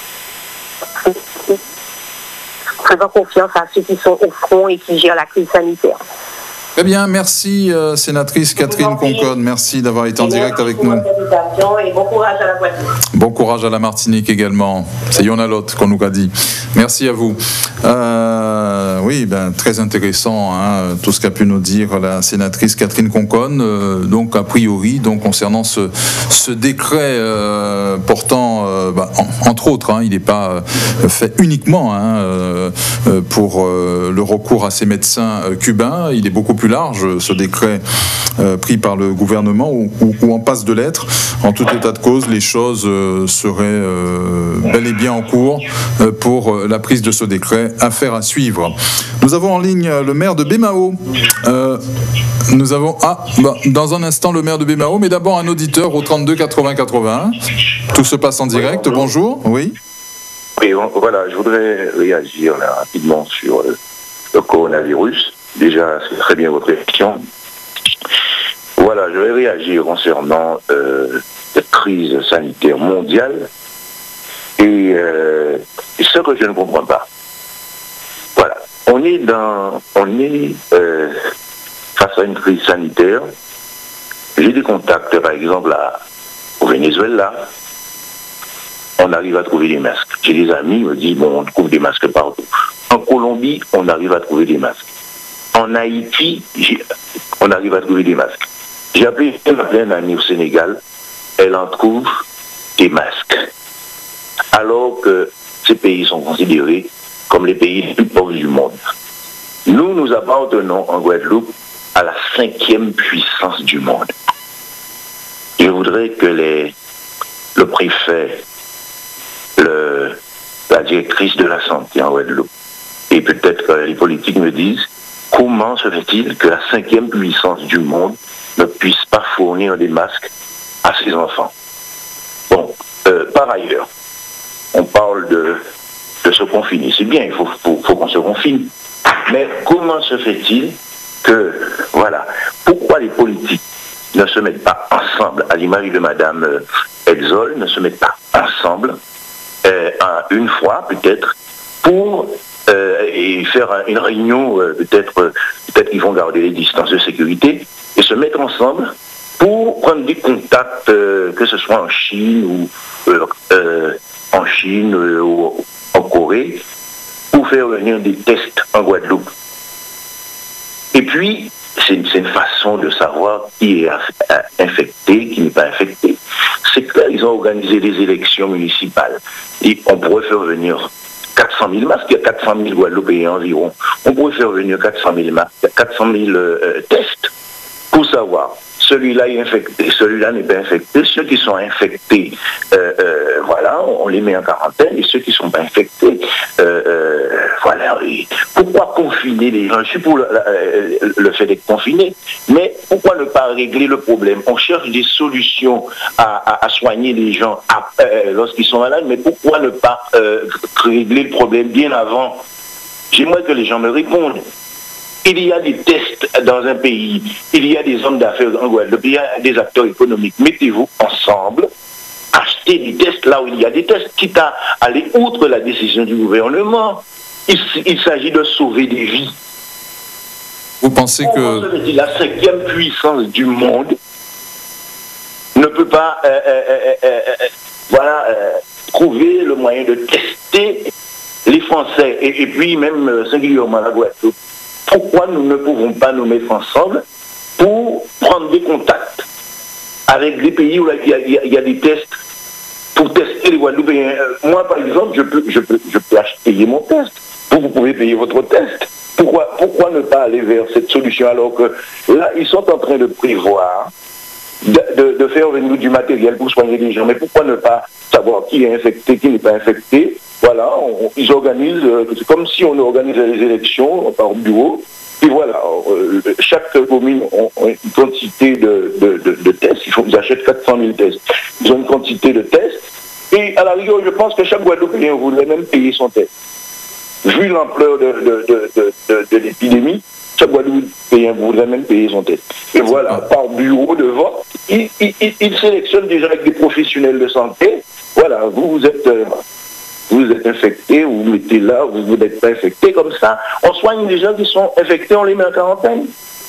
faisant confiance à ceux qui sont au front et qui gèrent la crise sanitaire. Très bien, merci euh, sénatrice Catherine Conconne, merci d'avoir été en direct avec nous. Et bon courage à la Guadeloupe. Bon courage à la Martinique également. C'est Yonalot qu'on nous a dit. Merci à vous. Euh, oui, ben, très intéressant hein, tout ce qu'a pu nous dire la sénatrice Catherine Conconne. Euh, donc a priori, donc concernant ce, ce décret euh, portant, euh, bah, en, entre autres, hein, il n'est pas euh, fait uniquement hein, euh, pour euh, le recours à ces médecins euh, cubains. Il est beaucoup plus large, ce décret euh, pris par le gouvernement ou, ou, ou en passe de l'être. En tout état de cause, les choses euh, seraient euh, bel et bien en cours euh, pour euh, la prise de ce décret. Affaire à suivre. Nous avons en ligne le maire de Bémao. Euh, nous avons ah bah, dans un instant le maire de Bémao, mais d'abord un auditeur au trente-deux quatre-vingts quatre-vingt-un. Tout se passe en direct. Oui, bonjour. Oui. Oui, voilà, je voudrais réagir là, rapidement sur euh, le coronavirus. Déjà, c'est très bien votre question. Voilà, je vais réagir concernant euh, cette crise sanitaire mondiale et, euh, et ce que je ne comprends pas. Voilà, on est dans, on est euh, face à une crise sanitaire. J'ai des contacts, par exemple, à, au Venezuela. On arrive à trouver des masques. J'ai des amis qui me disent, bon, on trouve des masques partout. En Colombie, on arrive à trouver des masques. En Haïti, on arrive à trouver des masques. J'ai appelé un ami au Sénégal, elle en trouve des masques. Alors que ces pays sont considérés comme les pays les plus pauvres du monde. Nous, nous appartenons en Guadeloupe à la cinquième puissance du monde. Je voudrais que les, le préfet, le, la directrice de la santé en Guadeloupe, et peut-être que les politiques me disent comment se fait-il que la cinquième puissance du monde ne puisse pas fournir des masques à ses enfants. Bon, euh, par ailleurs, on parle de, de se confiner. C'est bien, il faut, faut, faut qu'on se confine. Mais comment se fait-il que, voilà, pourquoi les politiques ne se mettent pas ensemble, à l'image de Madame euh, Elzol, ne se mettent pas ensemble, euh, une fois peut-être, pour euh, et faire une réunion, euh, peut-être euh, peut-être qu'ils vont garder les distances de sécurité, et se mettre ensemble pour prendre des contacts, euh, que ce soit en Chine ou euh, euh, en Chine euh, ou en Corée, pour faire venir des tests en Guadeloupe. Et puis, c'est une, une façon de savoir qui est infecté, qui n'est pas infecté. C'est qu'ils ont organisé des élections municipales. Et on pourrait faire venir quatre cent mille masques, il y a quatre cent mille Guadeloupéens environ. On pourrait faire venir quatre cent mille masques, quatre cent mille euh, tests pour savoir celui-là est infecté, celui-là n'est pas infecté. Ceux qui sont infectés, euh, euh, voilà, on les met en quarantaine, et ceux qui ne sont pas infectés, euh, euh, voilà. Et pourquoi confiner les gens? Je suis pour le, le, le fait d'être confiné, mais pourquoi ne pas régler le problème? On cherche des solutions à, à, à soigner les gens à, euh, lorsqu'ils sont malades, mais pourquoi ne pas euh, régler le problème bien avant? J'aimerais que les gens me répondent. Il y a des tests dans un pays, il y a des hommes d'affaires en Guadeloupe, il y a des acteurs économiques. Mettez-vous ensemble, achetez des tests là où il y a des tests, quitte à aller outre la décision du gouvernement. Il, il s'agit de sauver des vies. Vous pensez que... La cinquième puissance du monde ne peut pas euh, euh, euh, euh, voilà, euh, trouver le moyen de tester les Français, et, et puis même euh, singulièrement la Guadeloupe. Pourquoi nous ne pouvons pas nous mettre ensemble pour prendre des contacts avec des pays où il y a, il y a, il y a des tests pour tester les Guadeloupéens? Moi, par exemple, je peux, je peux, je peux acheter mon test. Vous, vous pouvez payer votre test. Pourquoi, pourquoi ne pas aller vers cette solution alors que là, ils sont en train de prévoir de, de, de faire venir du matériel pour soigner les gens. Mais pourquoi ne pas savoir qui est infecté, qui n'est pas infecté? Voilà, on, ils organisent, euh, c'est comme si on organisait les élections par bureau. Et voilà, euh, chaque commune a une quantité de, de, de, de tests. Il faut qu'ils achètent quatre cent mille tests. Ils ont une quantité de tests. Et à la rigueur, je pense que chaque Guadeloupéen voudrait même payer son test. Vu l'ampleur de, de, de, de, de, de l'épidémie, chaque Guadeloupéen voudrait même payer son test. Et voilà, par bureau de vote, ils il, il, il sélectionnent déjà avec des professionnels de santé. Voilà, vous, vous êtes... Euh, vous êtes infecté, vous vous mettez là, vous vous n'êtes pas infecté, comme ça, on soigne les gens qui sont infectés, on les met en quarantaine.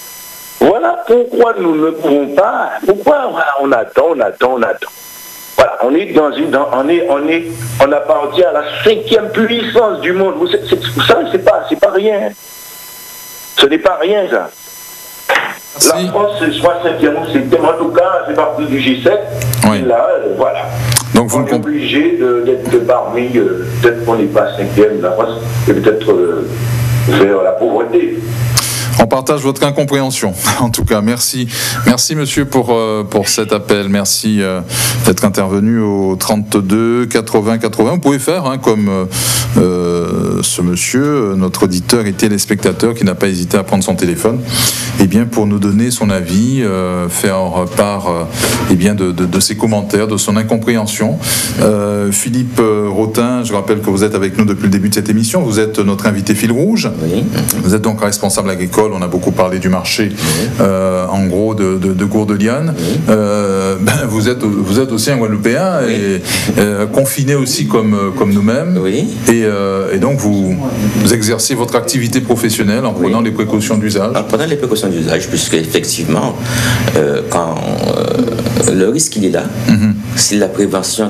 Voilà pourquoi nous ne pouvons pas, pourquoi voilà, on attend, on attend, on attend. Voilà, on est dans une, dans, on est, on est, on appartient à la cinquième puissance du monde. Vous, c'est, c'est, vous savez, c'est pas, c'est pas rien. Ce n'est pas rien, ça. Merci. La France, c'est soit cinquième ou septième, en tout cas, c'est parti du G sept. Oui. Et là, euh, voilà. Donc vous on est obligé de, d'être parmi, euh, peut-être qu'on n'est pas cinquième, la France, et peut-être euh, vers la pauvreté. On partage votre incompréhension. En tout cas, merci. Merci, monsieur, pour, euh, pour cet appel. Merci euh, d'être intervenu au trente-deux quatre-vingts quatre-vingts. Vous pouvez faire hein, comme euh, ce monsieur, notre auditeur et téléspectateur qui n'a pas hésité à prendre son téléphone eh bien, pour nous donner son avis, euh, faire part euh, eh bien, de, de, de ses commentaires, de son incompréhension. Euh, Philippe Rotin, je rappelle que vous êtes avec nous depuis le début de cette émission. Vous êtes notre invité fil rouge. Oui. Vous êtes donc responsable agricole. On a beaucoup parlé du marché, oui. euh, en gros, de, de, de Gourdeliane. Oui. Euh, ben, vous, êtes, vous êtes aussi un Guadeloupéen oui. et euh, confiné aussi comme, comme nous-mêmes. Oui. Et, euh, et donc, vous, vous exercez votre activité professionnelle en prenant oui. les précautions d'usage. En prenant les précautions d'usage, puisque effectivement, euh, quand euh, le risque il est là, mm-hmm. c'est la prévention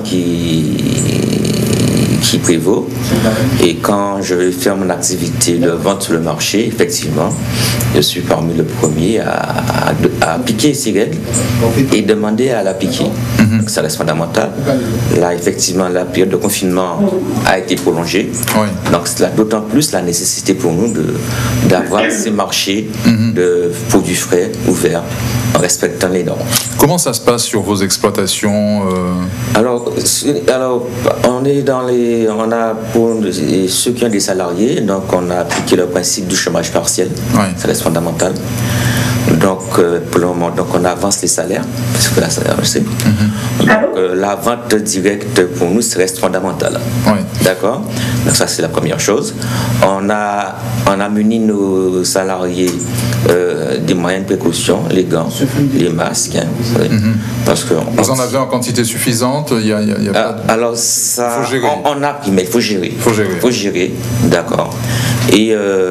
qui qui prévaut. Et quand je vais faire mon activité de vente sur le marché, effectivement, je suis parmi les premiers à, à, à appliquer ces règles et demander à l'appliquer. Mm-hmm. Donc, ça reste fondamental. Là, effectivement, la période de confinement a été prolongée. Oui. Donc, c'est là, d'autant plus la nécessité pour nous de, d'avoir ces marchés mm-hmm. de produits frais ouverts en respectant les normes. Comment ça se passe sur vos exploitations euh... alors, alors, on est dans les, on a pour ceux qui ont des salariés, donc on a appliqué le principe du chômage partiel. Oui. Ça reste fondamental. Donc, euh, pour le moment, donc on avance les salaires, parce que là, ça c'est. Mm-hmm. Donc, euh, la vente directe pour nous, ça reste fondamental. Oui. D'accord. Donc ça, c'est la première chose. On a, on a muni nos salariés euh, des moyens de précaution, les gants, les masques. Hein, mm-hmm. Parce que vous en avez en quantité suffisante. Il y a, il y a, il y a ah, pas de... Alors ça, faut gérer. On, on a, mais il faut gérer. Faut gérer. Faut gérer. D'accord. Et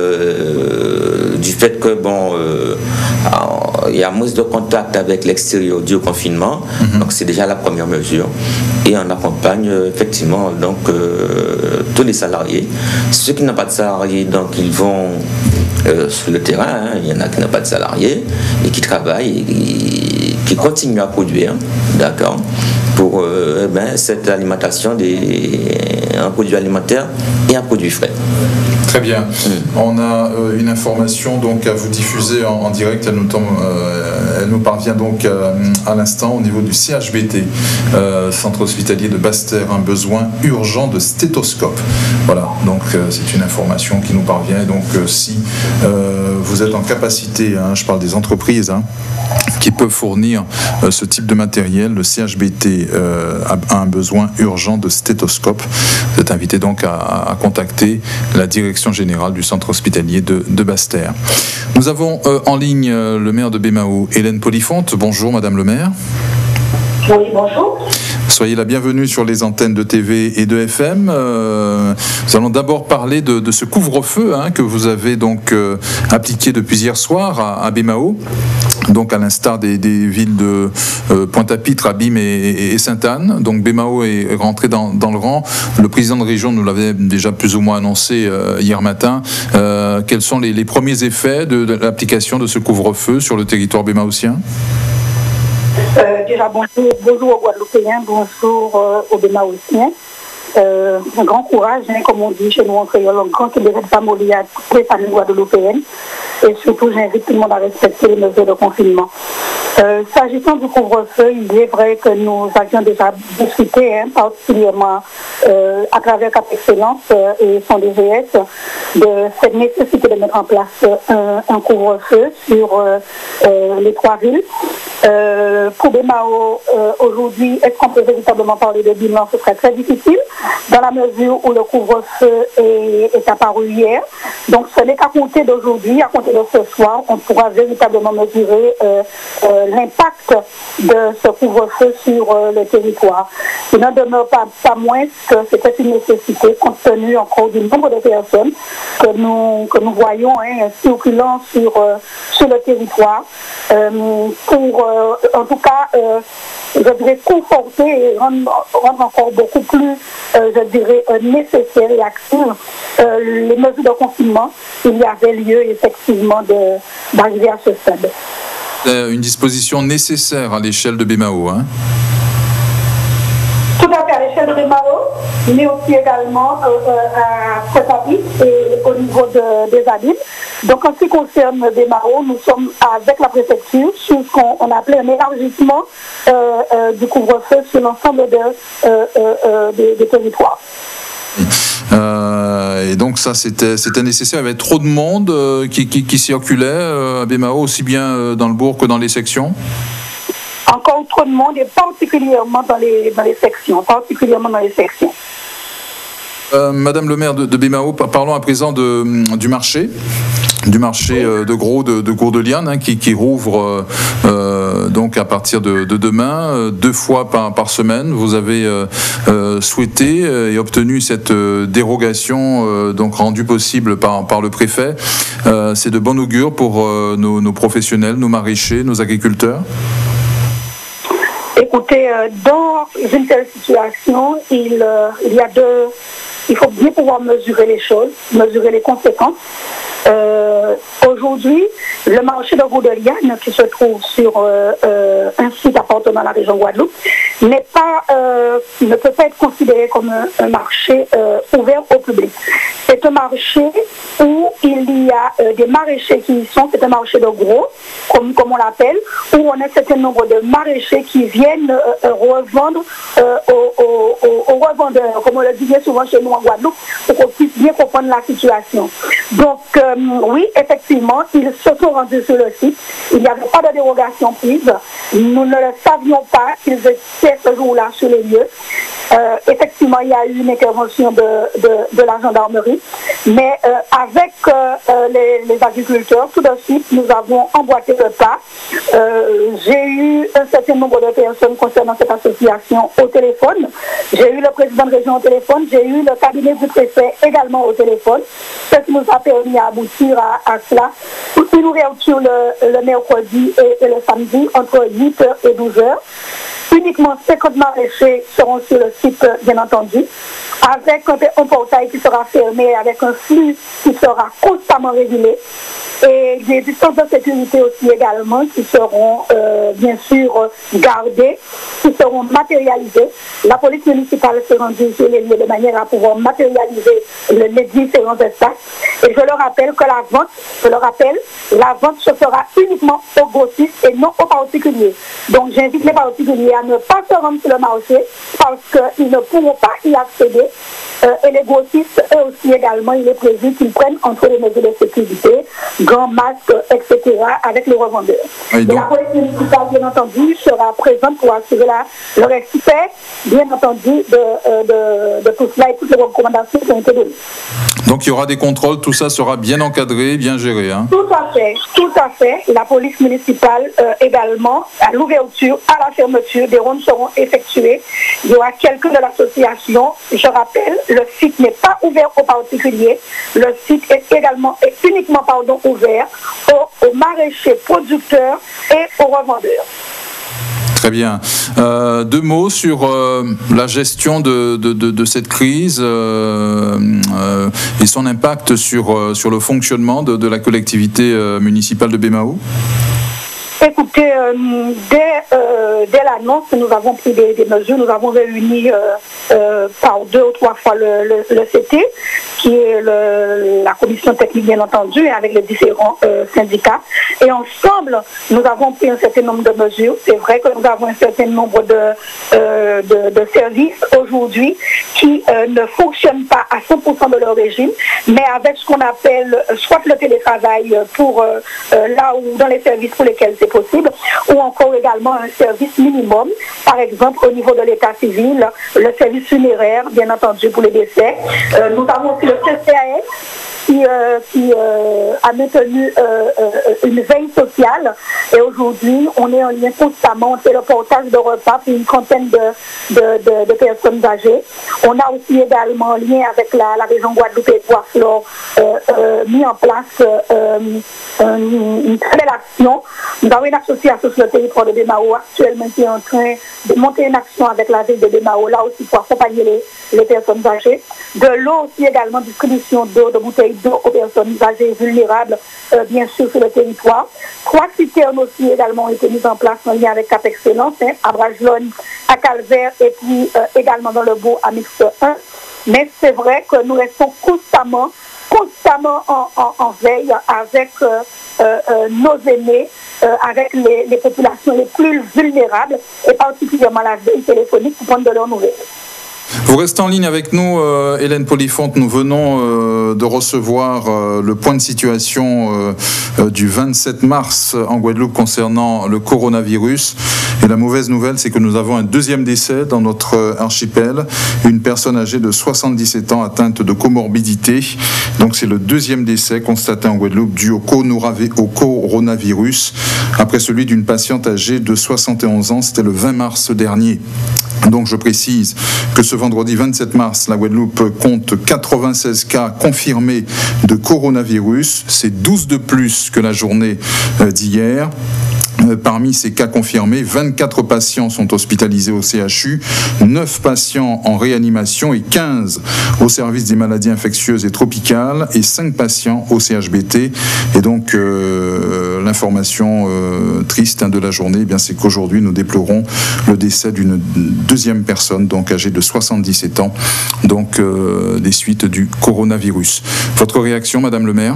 euh, du fait que bon. Euh, il y a moins de contact avec l'extérieur dû au confinement, mm-hmm. donc c'est déjà la première mesure. Et on accompagne effectivement donc euh, tous les salariés. Ceux qui n'ont pas de salariés, donc ils vont euh, sur le terrain. Hein. Il y en a qui n'ont pas de salariés et qui travaillent et, et qui continuent à produire, d'accord, pour euh, eh ben, cette alimentation des un produit alimentaire et un produit frais. Très bien. On a euh, une information donc à vous diffuser en, en direct. Elle nous, tombe, euh, elle nous parvient donc euh, à l'instant au niveau du C H B T, euh, Centre hospitalier de Basse-Terre, un besoin urgent de stéthoscope. Voilà, donc euh, c'est une information qui nous parvient. Et donc euh, si euh, vous êtes en capacité, hein, je parle des entreprises, hein, qui peuvent fournir euh, ce type de matériel, le C H B T euh, a, a un besoin urgent de stéthoscope. Vous êtes invité donc à, à contacter la direction générale du centre hospitalier de, de Basse-Terre. Nous avons euh, en ligne euh, le maire de Baie-Mahault, Hélène Polifonte. Bonjour Madame le maire. Oui, bonjour. Soyez la bienvenue sur les antennes de T V et de F M. Euh, nous allons d'abord parler de, de ce couvre-feu hein, que vous avez donc euh, appliqué depuis hier soir à, à Baie-Mahault. Donc à l'instar des, des villes de euh, Pointe-à-Pitre, Abîme et, et, et Sainte-Anne. Donc Baie-Mahault est rentré dans, dans le rang. Le président de région nous l'avait déjà plus ou moins annoncé euh, hier matin. Euh, quels sont les, les premiers effets de, de l'application de ce couvre-feu sur le territoire baie-mahautien ? Euh, déjà, bonjour, bonjour aux Guadeloupéens, bonjour euh, aux Baie-Mahautiens. Euh, un grand courage, hein, comme on dit chez nous en créole, un grand qui devrait pas mourir à toutes les familles guadeloupéennes. Et surtout, j'invite tout le monde à respecter les mesures de confinement. Euh, s'agissant du couvre-feu, il est vrai que nous avions déjà discuté, hein, particulièrement euh, à travers Cap Excellence euh, et son D G S, de cette nécessité de mettre en place euh, un, un couvre-feu sur euh, euh, les trois villes. Euh, pour Baie-Mahault, euh, aujourd'hui, est-ce qu'on peut véritablement parler de bilan? Ce serait très difficile, dans la mesure où le couvre-feu est, est apparu hier. Donc ce n'est qu'à compter d'aujourd'hui, à compter de ce soir, on pourra véritablement mesurer euh, euh, l'impact de ce couvre-feu sur euh, le territoire. Il n'en demeure pas, pas moins que c'était une nécessité, compte tenu encore du nombre de personnes que nous, que nous voyons hein, circulant sur, euh, sur le territoire, euh, pour euh, en tout cas, euh, je dirais conforter et rendre, rendre encore beaucoup plus, euh, je dirais, euh, nécessaire et active euh, les mesures de confinement. Il y avait lieu effectivement de, d'arriver à ce stade. Euh, une disposition nécessaire à l'échelle de Baie-Mahault, hein? Tout à fait à l'échelle de Baie-Mahault, mais aussi également euh, à Pointe-à-Pitre et au niveau de, des Abîmes. Donc en ce qui concerne Baie-Mahault, nous sommes avec la préfecture sur ce qu'on on appelait un élargissement euh, euh, du couvre-feu sur l'ensemble de, euh, euh, des, des territoires. Euh, et donc ça c'était, c'était nécessaire, il y avait trop de monde euh, qui, qui, qui circulait euh, à Baie-Mahault, aussi bien euh, dans le bourg que dans les sections. Encore trop de monde et particulièrement dans les, dans les sections, particulièrement dans les sections. Euh, Madame le maire de, de Baie-Mahault, parlons à présent de, du marché, du marché euh, de gros de, de Gourdeliane hein, qui, qui rouvre euh, donc à partir de, de demain, euh, deux fois par, par semaine. Vous avez euh, euh, souhaité euh, et obtenu cette euh, dérogation euh, donc rendue possible par, par le préfet. Euh, c'est de bon augure pour euh, nos, nos professionnels, nos maraîchers, nos agriculteurs. Écoutez, euh, dans une telle situation, il, euh, il y a deux... Il faut bien pouvoir mesurer les choses, mesurer les conséquences. Euh, aujourd'hui, le marché de Gourdeliane, qui se trouve sur euh, euh, un site appartenant à la région Guadeloupe, n'est pas, euh, ne peut pas être considéré comme un, un marché euh, ouvert au public. C'est un marché où il y a euh, des maraîchers qui y sont, c'est un marché de gros, comme, comme on l'appelle, où on a un certain nombre de maraîchers qui viennent euh, euh, revendre euh, aux, aux, aux, aux revendeurs, comme on le dit bien souvent chez nous en Guadeloupe, pour qu'on puisse bien comprendre la situation. Donc, euh, oui, effectivement, ils se sont rendus sur le site. Il n'y avait pas de dérogation prise. Nous ne le savions pas qu'ils étaient ce jour-là sur les lieux. Euh, effectivement, il y a eu une intervention de, de, de la gendarmerie. Mais euh, avec euh, les, les agriculteurs, tout de suite, nous avons emboîté le pas. Euh, j'ai eu un certain nombre de personnes concernant cette association au téléphone. J'ai eu le président de région au téléphone. J'ai eu le cabinet du préfet également au téléphone. Ce qui nous a permis d'aboutir à, à cela. Une ouverture le, le mercredi et, et le samedi entre huit heures et douze heures. Uniquement cinquante maraîchers seront sur le site, bien entendu, avec un, un portail qui sera fermé, avec un flux qui sera constamment régulé, et des distances de sécurité aussi également qui seront euh, bien sûr gardées qui seront matérialisés. La police municipale se rendue sur les lieux de manière à pouvoir matérialiser le, les différents espaces. Et je leur rappelle que la vente, je leur rappelle, la vente se fera uniquement aux grossistes et non aux particuliers. Donc j'invite les particuliers à ne pas se rendre sur le marché parce qu'ils ne pourront pas y accéder. Euh, et les grossistes, eux aussi également, il est prévu qu'ils prennent entre les mesures de sécurité, gants, masques, et cetera avec les revendeurs. Et, donc... et la police municipale, bien entendu, sera présente pour assurer la, le respect, bien entendu, de, euh, de, de tout cela et toutes les recommandations qui ont été données. Donc il y aura des contrôles, tout ça sera bien encadré, bien géré. Hein. Tout à fait, tout à fait. La police municipale euh, également, à l'ouverture, à la fermeture, des rondes seront effectuées. Il y aura quelqu'un de l'association. Je rappelle, le site n'est pas ouvert aux particuliers. Le site est également et uniquement pardon, ouvert aux, aux maraîchers, producteurs et aux revendeurs. Très bien. Euh, deux mots sur euh, la gestion de, de, de, de cette crise euh, euh, et son impact sur, euh, sur le fonctionnement de, de la collectivité euh, municipale de Bémao. Écoutez, euh, dès, euh, dès l'annonce, nous avons pris des, des mesures. Nous avons réuni euh, euh, par deux ou trois fois le, le, le C T, qui est le, la commission technique, bien entendu, avec les différents euh, syndicats. Et ensemble, nous avons pris un certain nombre de mesures. C'est vrai que nous avons un certain nombre de, euh, de, de services aujourd'hui qui euh, ne fonctionnent pas à cent pour cent de leur régime, mais avec ce qu'on appelle soit le télétravail pour euh, euh, là où dans les services pour lesquels c'est possible, ou encore également un service minimum, par exemple au niveau de l'état civil, le service funéraire, bien entendu pour les décès. Euh, nous avons aussi le C C A S qui, euh, qui euh, a maintenu euh, euh, une veille sociale, et aujourd'hui on est en lien constamment, on fait le portage de repas pour une trentaine de, de, de, de personnes âgées. On a aussi également en lien avec la, la région Guadeloupe et Bois-Flore euh, euh, mis en place euh, une, une très belle action. Nous avons une association sur le territoire de Bémao actuellement qui est en train de monter une action avec la ville de Bémao, là aussi pour accompagner les, les personnes âgées. De l'eau aussi également, distribution d'eau, de bouteilles d'eau aux personnes âgées vulnérables, euh, bien sûr, sur le territoire. Trois citernes aussi également ont été mises en place en lien avec Cap Excellence, hein, à Bragelonne, à Calvaire et puis euh, également dans le Beau à Mixte un. Mais c'est vrai que nous restons constamment, constamment en, en, en veille avec euh, euh, euh, nos aînés, euh, avec les, les populations les plus vulnérables et particulièrement la veille téléphonique pour prendre de leurs nouvelles. Vous restez en ligne avec nous, euh, Hélène Polifonte. Nous venons euh, de recevoir euh, le point de situation euh, euh, du vingt-sept mars en Guadeloupe concernant le coronavirus. Et la mauvaise nouvelle, c'est que nous avons un deuxième décès dans notre euh, archipel. Une personne âgée de soixante-dix-sept ans atteinte de comorbidité. Donc c'est le deuxième décès constaté en Guadeloupe dû au coronavirus, après celui d'une patiente âgée de soixante et onze ans. C'était le vingt mars dernier. Donc je précise que ce vendredi vingt-sept mars, la Guadeloupe compte quatre-vingt-seize cas confirmés de coronavirus. C'est douze de plus que la journée d'hier. Parmi ces cas confirmés, vingt-quatre patients sont hospitalisés au C H U, neuf patients en réanimation et quinze au service des maladies infectieuses et tropicales et cinq patients au C H B T. Et donc euh, l'information euh, triste hein, de la journée, eh bien, c'est qu'aujourd'hui nous déplorons le décès d'une deuxième personne, donc âgée de soixante-dix-sept ans, donc euh, des suites du coronavirus. Votre réaction, Madame le maire ?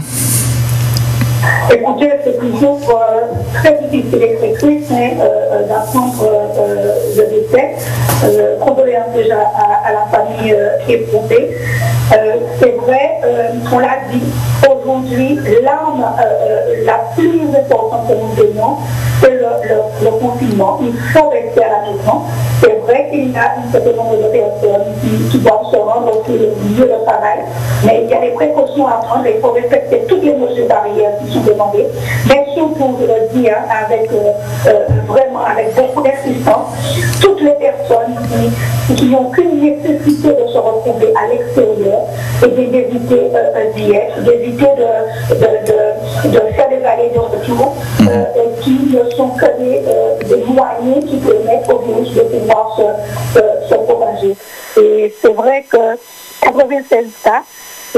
Écoutez, c'est toujours euh, très difficile et très triste hein, euh, d'apprendre euh, le décès. Euh, condoléances déjà à, à la famille euh, éprouvée. Euh, c'est vrai, euh, on l'a dit, aujourd'hui, l'arme euh, la plus importante que nous donnons, c'est le, le, le confinement. Il faut rester à la maison. C'est vrai qu'il y a un certain nombre de personnes qui, qui doivent se rendre sur le lieu de travail, mais il y a des précautions à prendre. Il faut respecter toutes les mesures barrières qui sont demandées, mais surtout, je le dis, hein, avec euh, euh, vraiment avec beaucoup d'insistance, toutes les personnes qui, qui n'ont qu'une nécessité de se retrouver à l'extérieur et d'éviter euh, d'y être, d'éviter de, de, de, de faire des allées de retour, euh, et qui ne sont que des, euh, des moyens qui permettent au virus de pouvoir se, se, se propager. Et c'est vrai que quatre-vingt-seize cas, c'est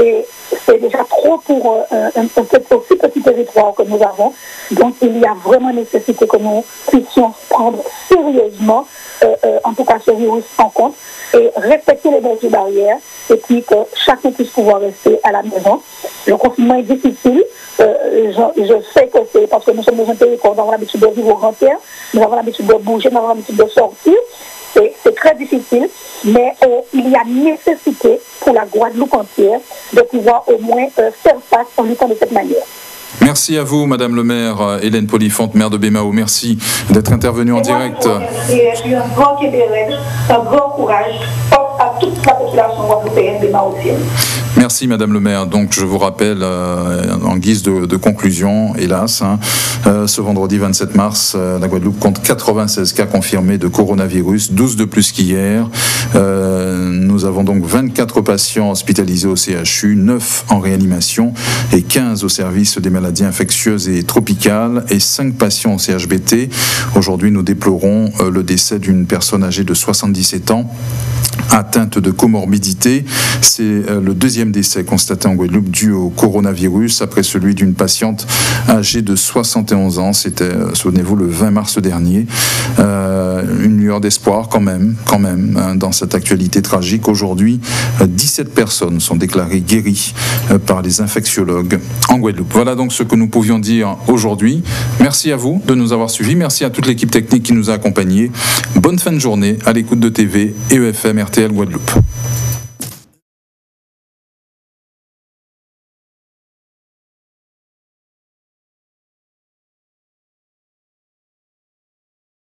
c'est déjà trop pour euh, un, un, un aussi petit territoire que nous avons. Donc, il y a vraiment nécessité que nous puissions prendre sérieusement, euh, euh, en tout cas ce virus en compte, et respecter les mesures barrières, et puis que chacun puisse pouvoir rester à la maison. Le confinement est difficile. Euh, je, je sais que c'est parce que nous sommes dans un pays où nous avons l'habitude de vivre au grand air, nous avons l'habitude de bouger, nous avons l'habitude de sortir. C'est, c'est très difficile, mais euh, il y a nécessité pour la Guadeloupe entière de pouvoir au moins euh, faire face en luttant de cette manière. Merci à vous, Madame le maire, Hélène Polifante, maire de Bémao. Merci d'être intervenue en direct. Et un grand Québécois, un grand courage à toute la population guadeloupéenne bémaotienne. Merci Madame le maire. Donc je vous rappelle euh, en guise de, de conclusion, hélas, hein, euh, ce vendredi vingt-sept mars, euh, la Guadeloupe compte quatre-vingt-seize cas confirmés de coronavirus, douze de plus qu'hier. Euh, nous avons donc vingt-quatre patients hospitalisés au C H U, neuf en réanimation et quinze au service des maladies infectieuses et tropicales et cinq patients au C H B T. Aujourd'hui, nous déplorons euh, le décès d'une personne âgée de soixante-dix-sept ans atteinte de comorbidité. C'est euh, le deuxième décès constaté en Guadeloupe dû au coronavirus après celui d'une patiente âgée de soixante et onze ans. C'était, euh, souvenez-vous, le vingt mars dernier. Euh, une lueur d'espoir quand même, quand même, hein, dans cette actualité tragique. Aujourd'hui, euh, dix-sept personnes sont déclarées guéries euh, par les infectiologues en Guadeloupe. Voilà donc ce que nous pouvions dire aujourd'hui. Merci à vous de nous avoir suivis. Merci à toute l'équipe technique qui nous a accompagnés. Bonne fin de journée à l'écoute de T V et E F M R T L Guadeloupe.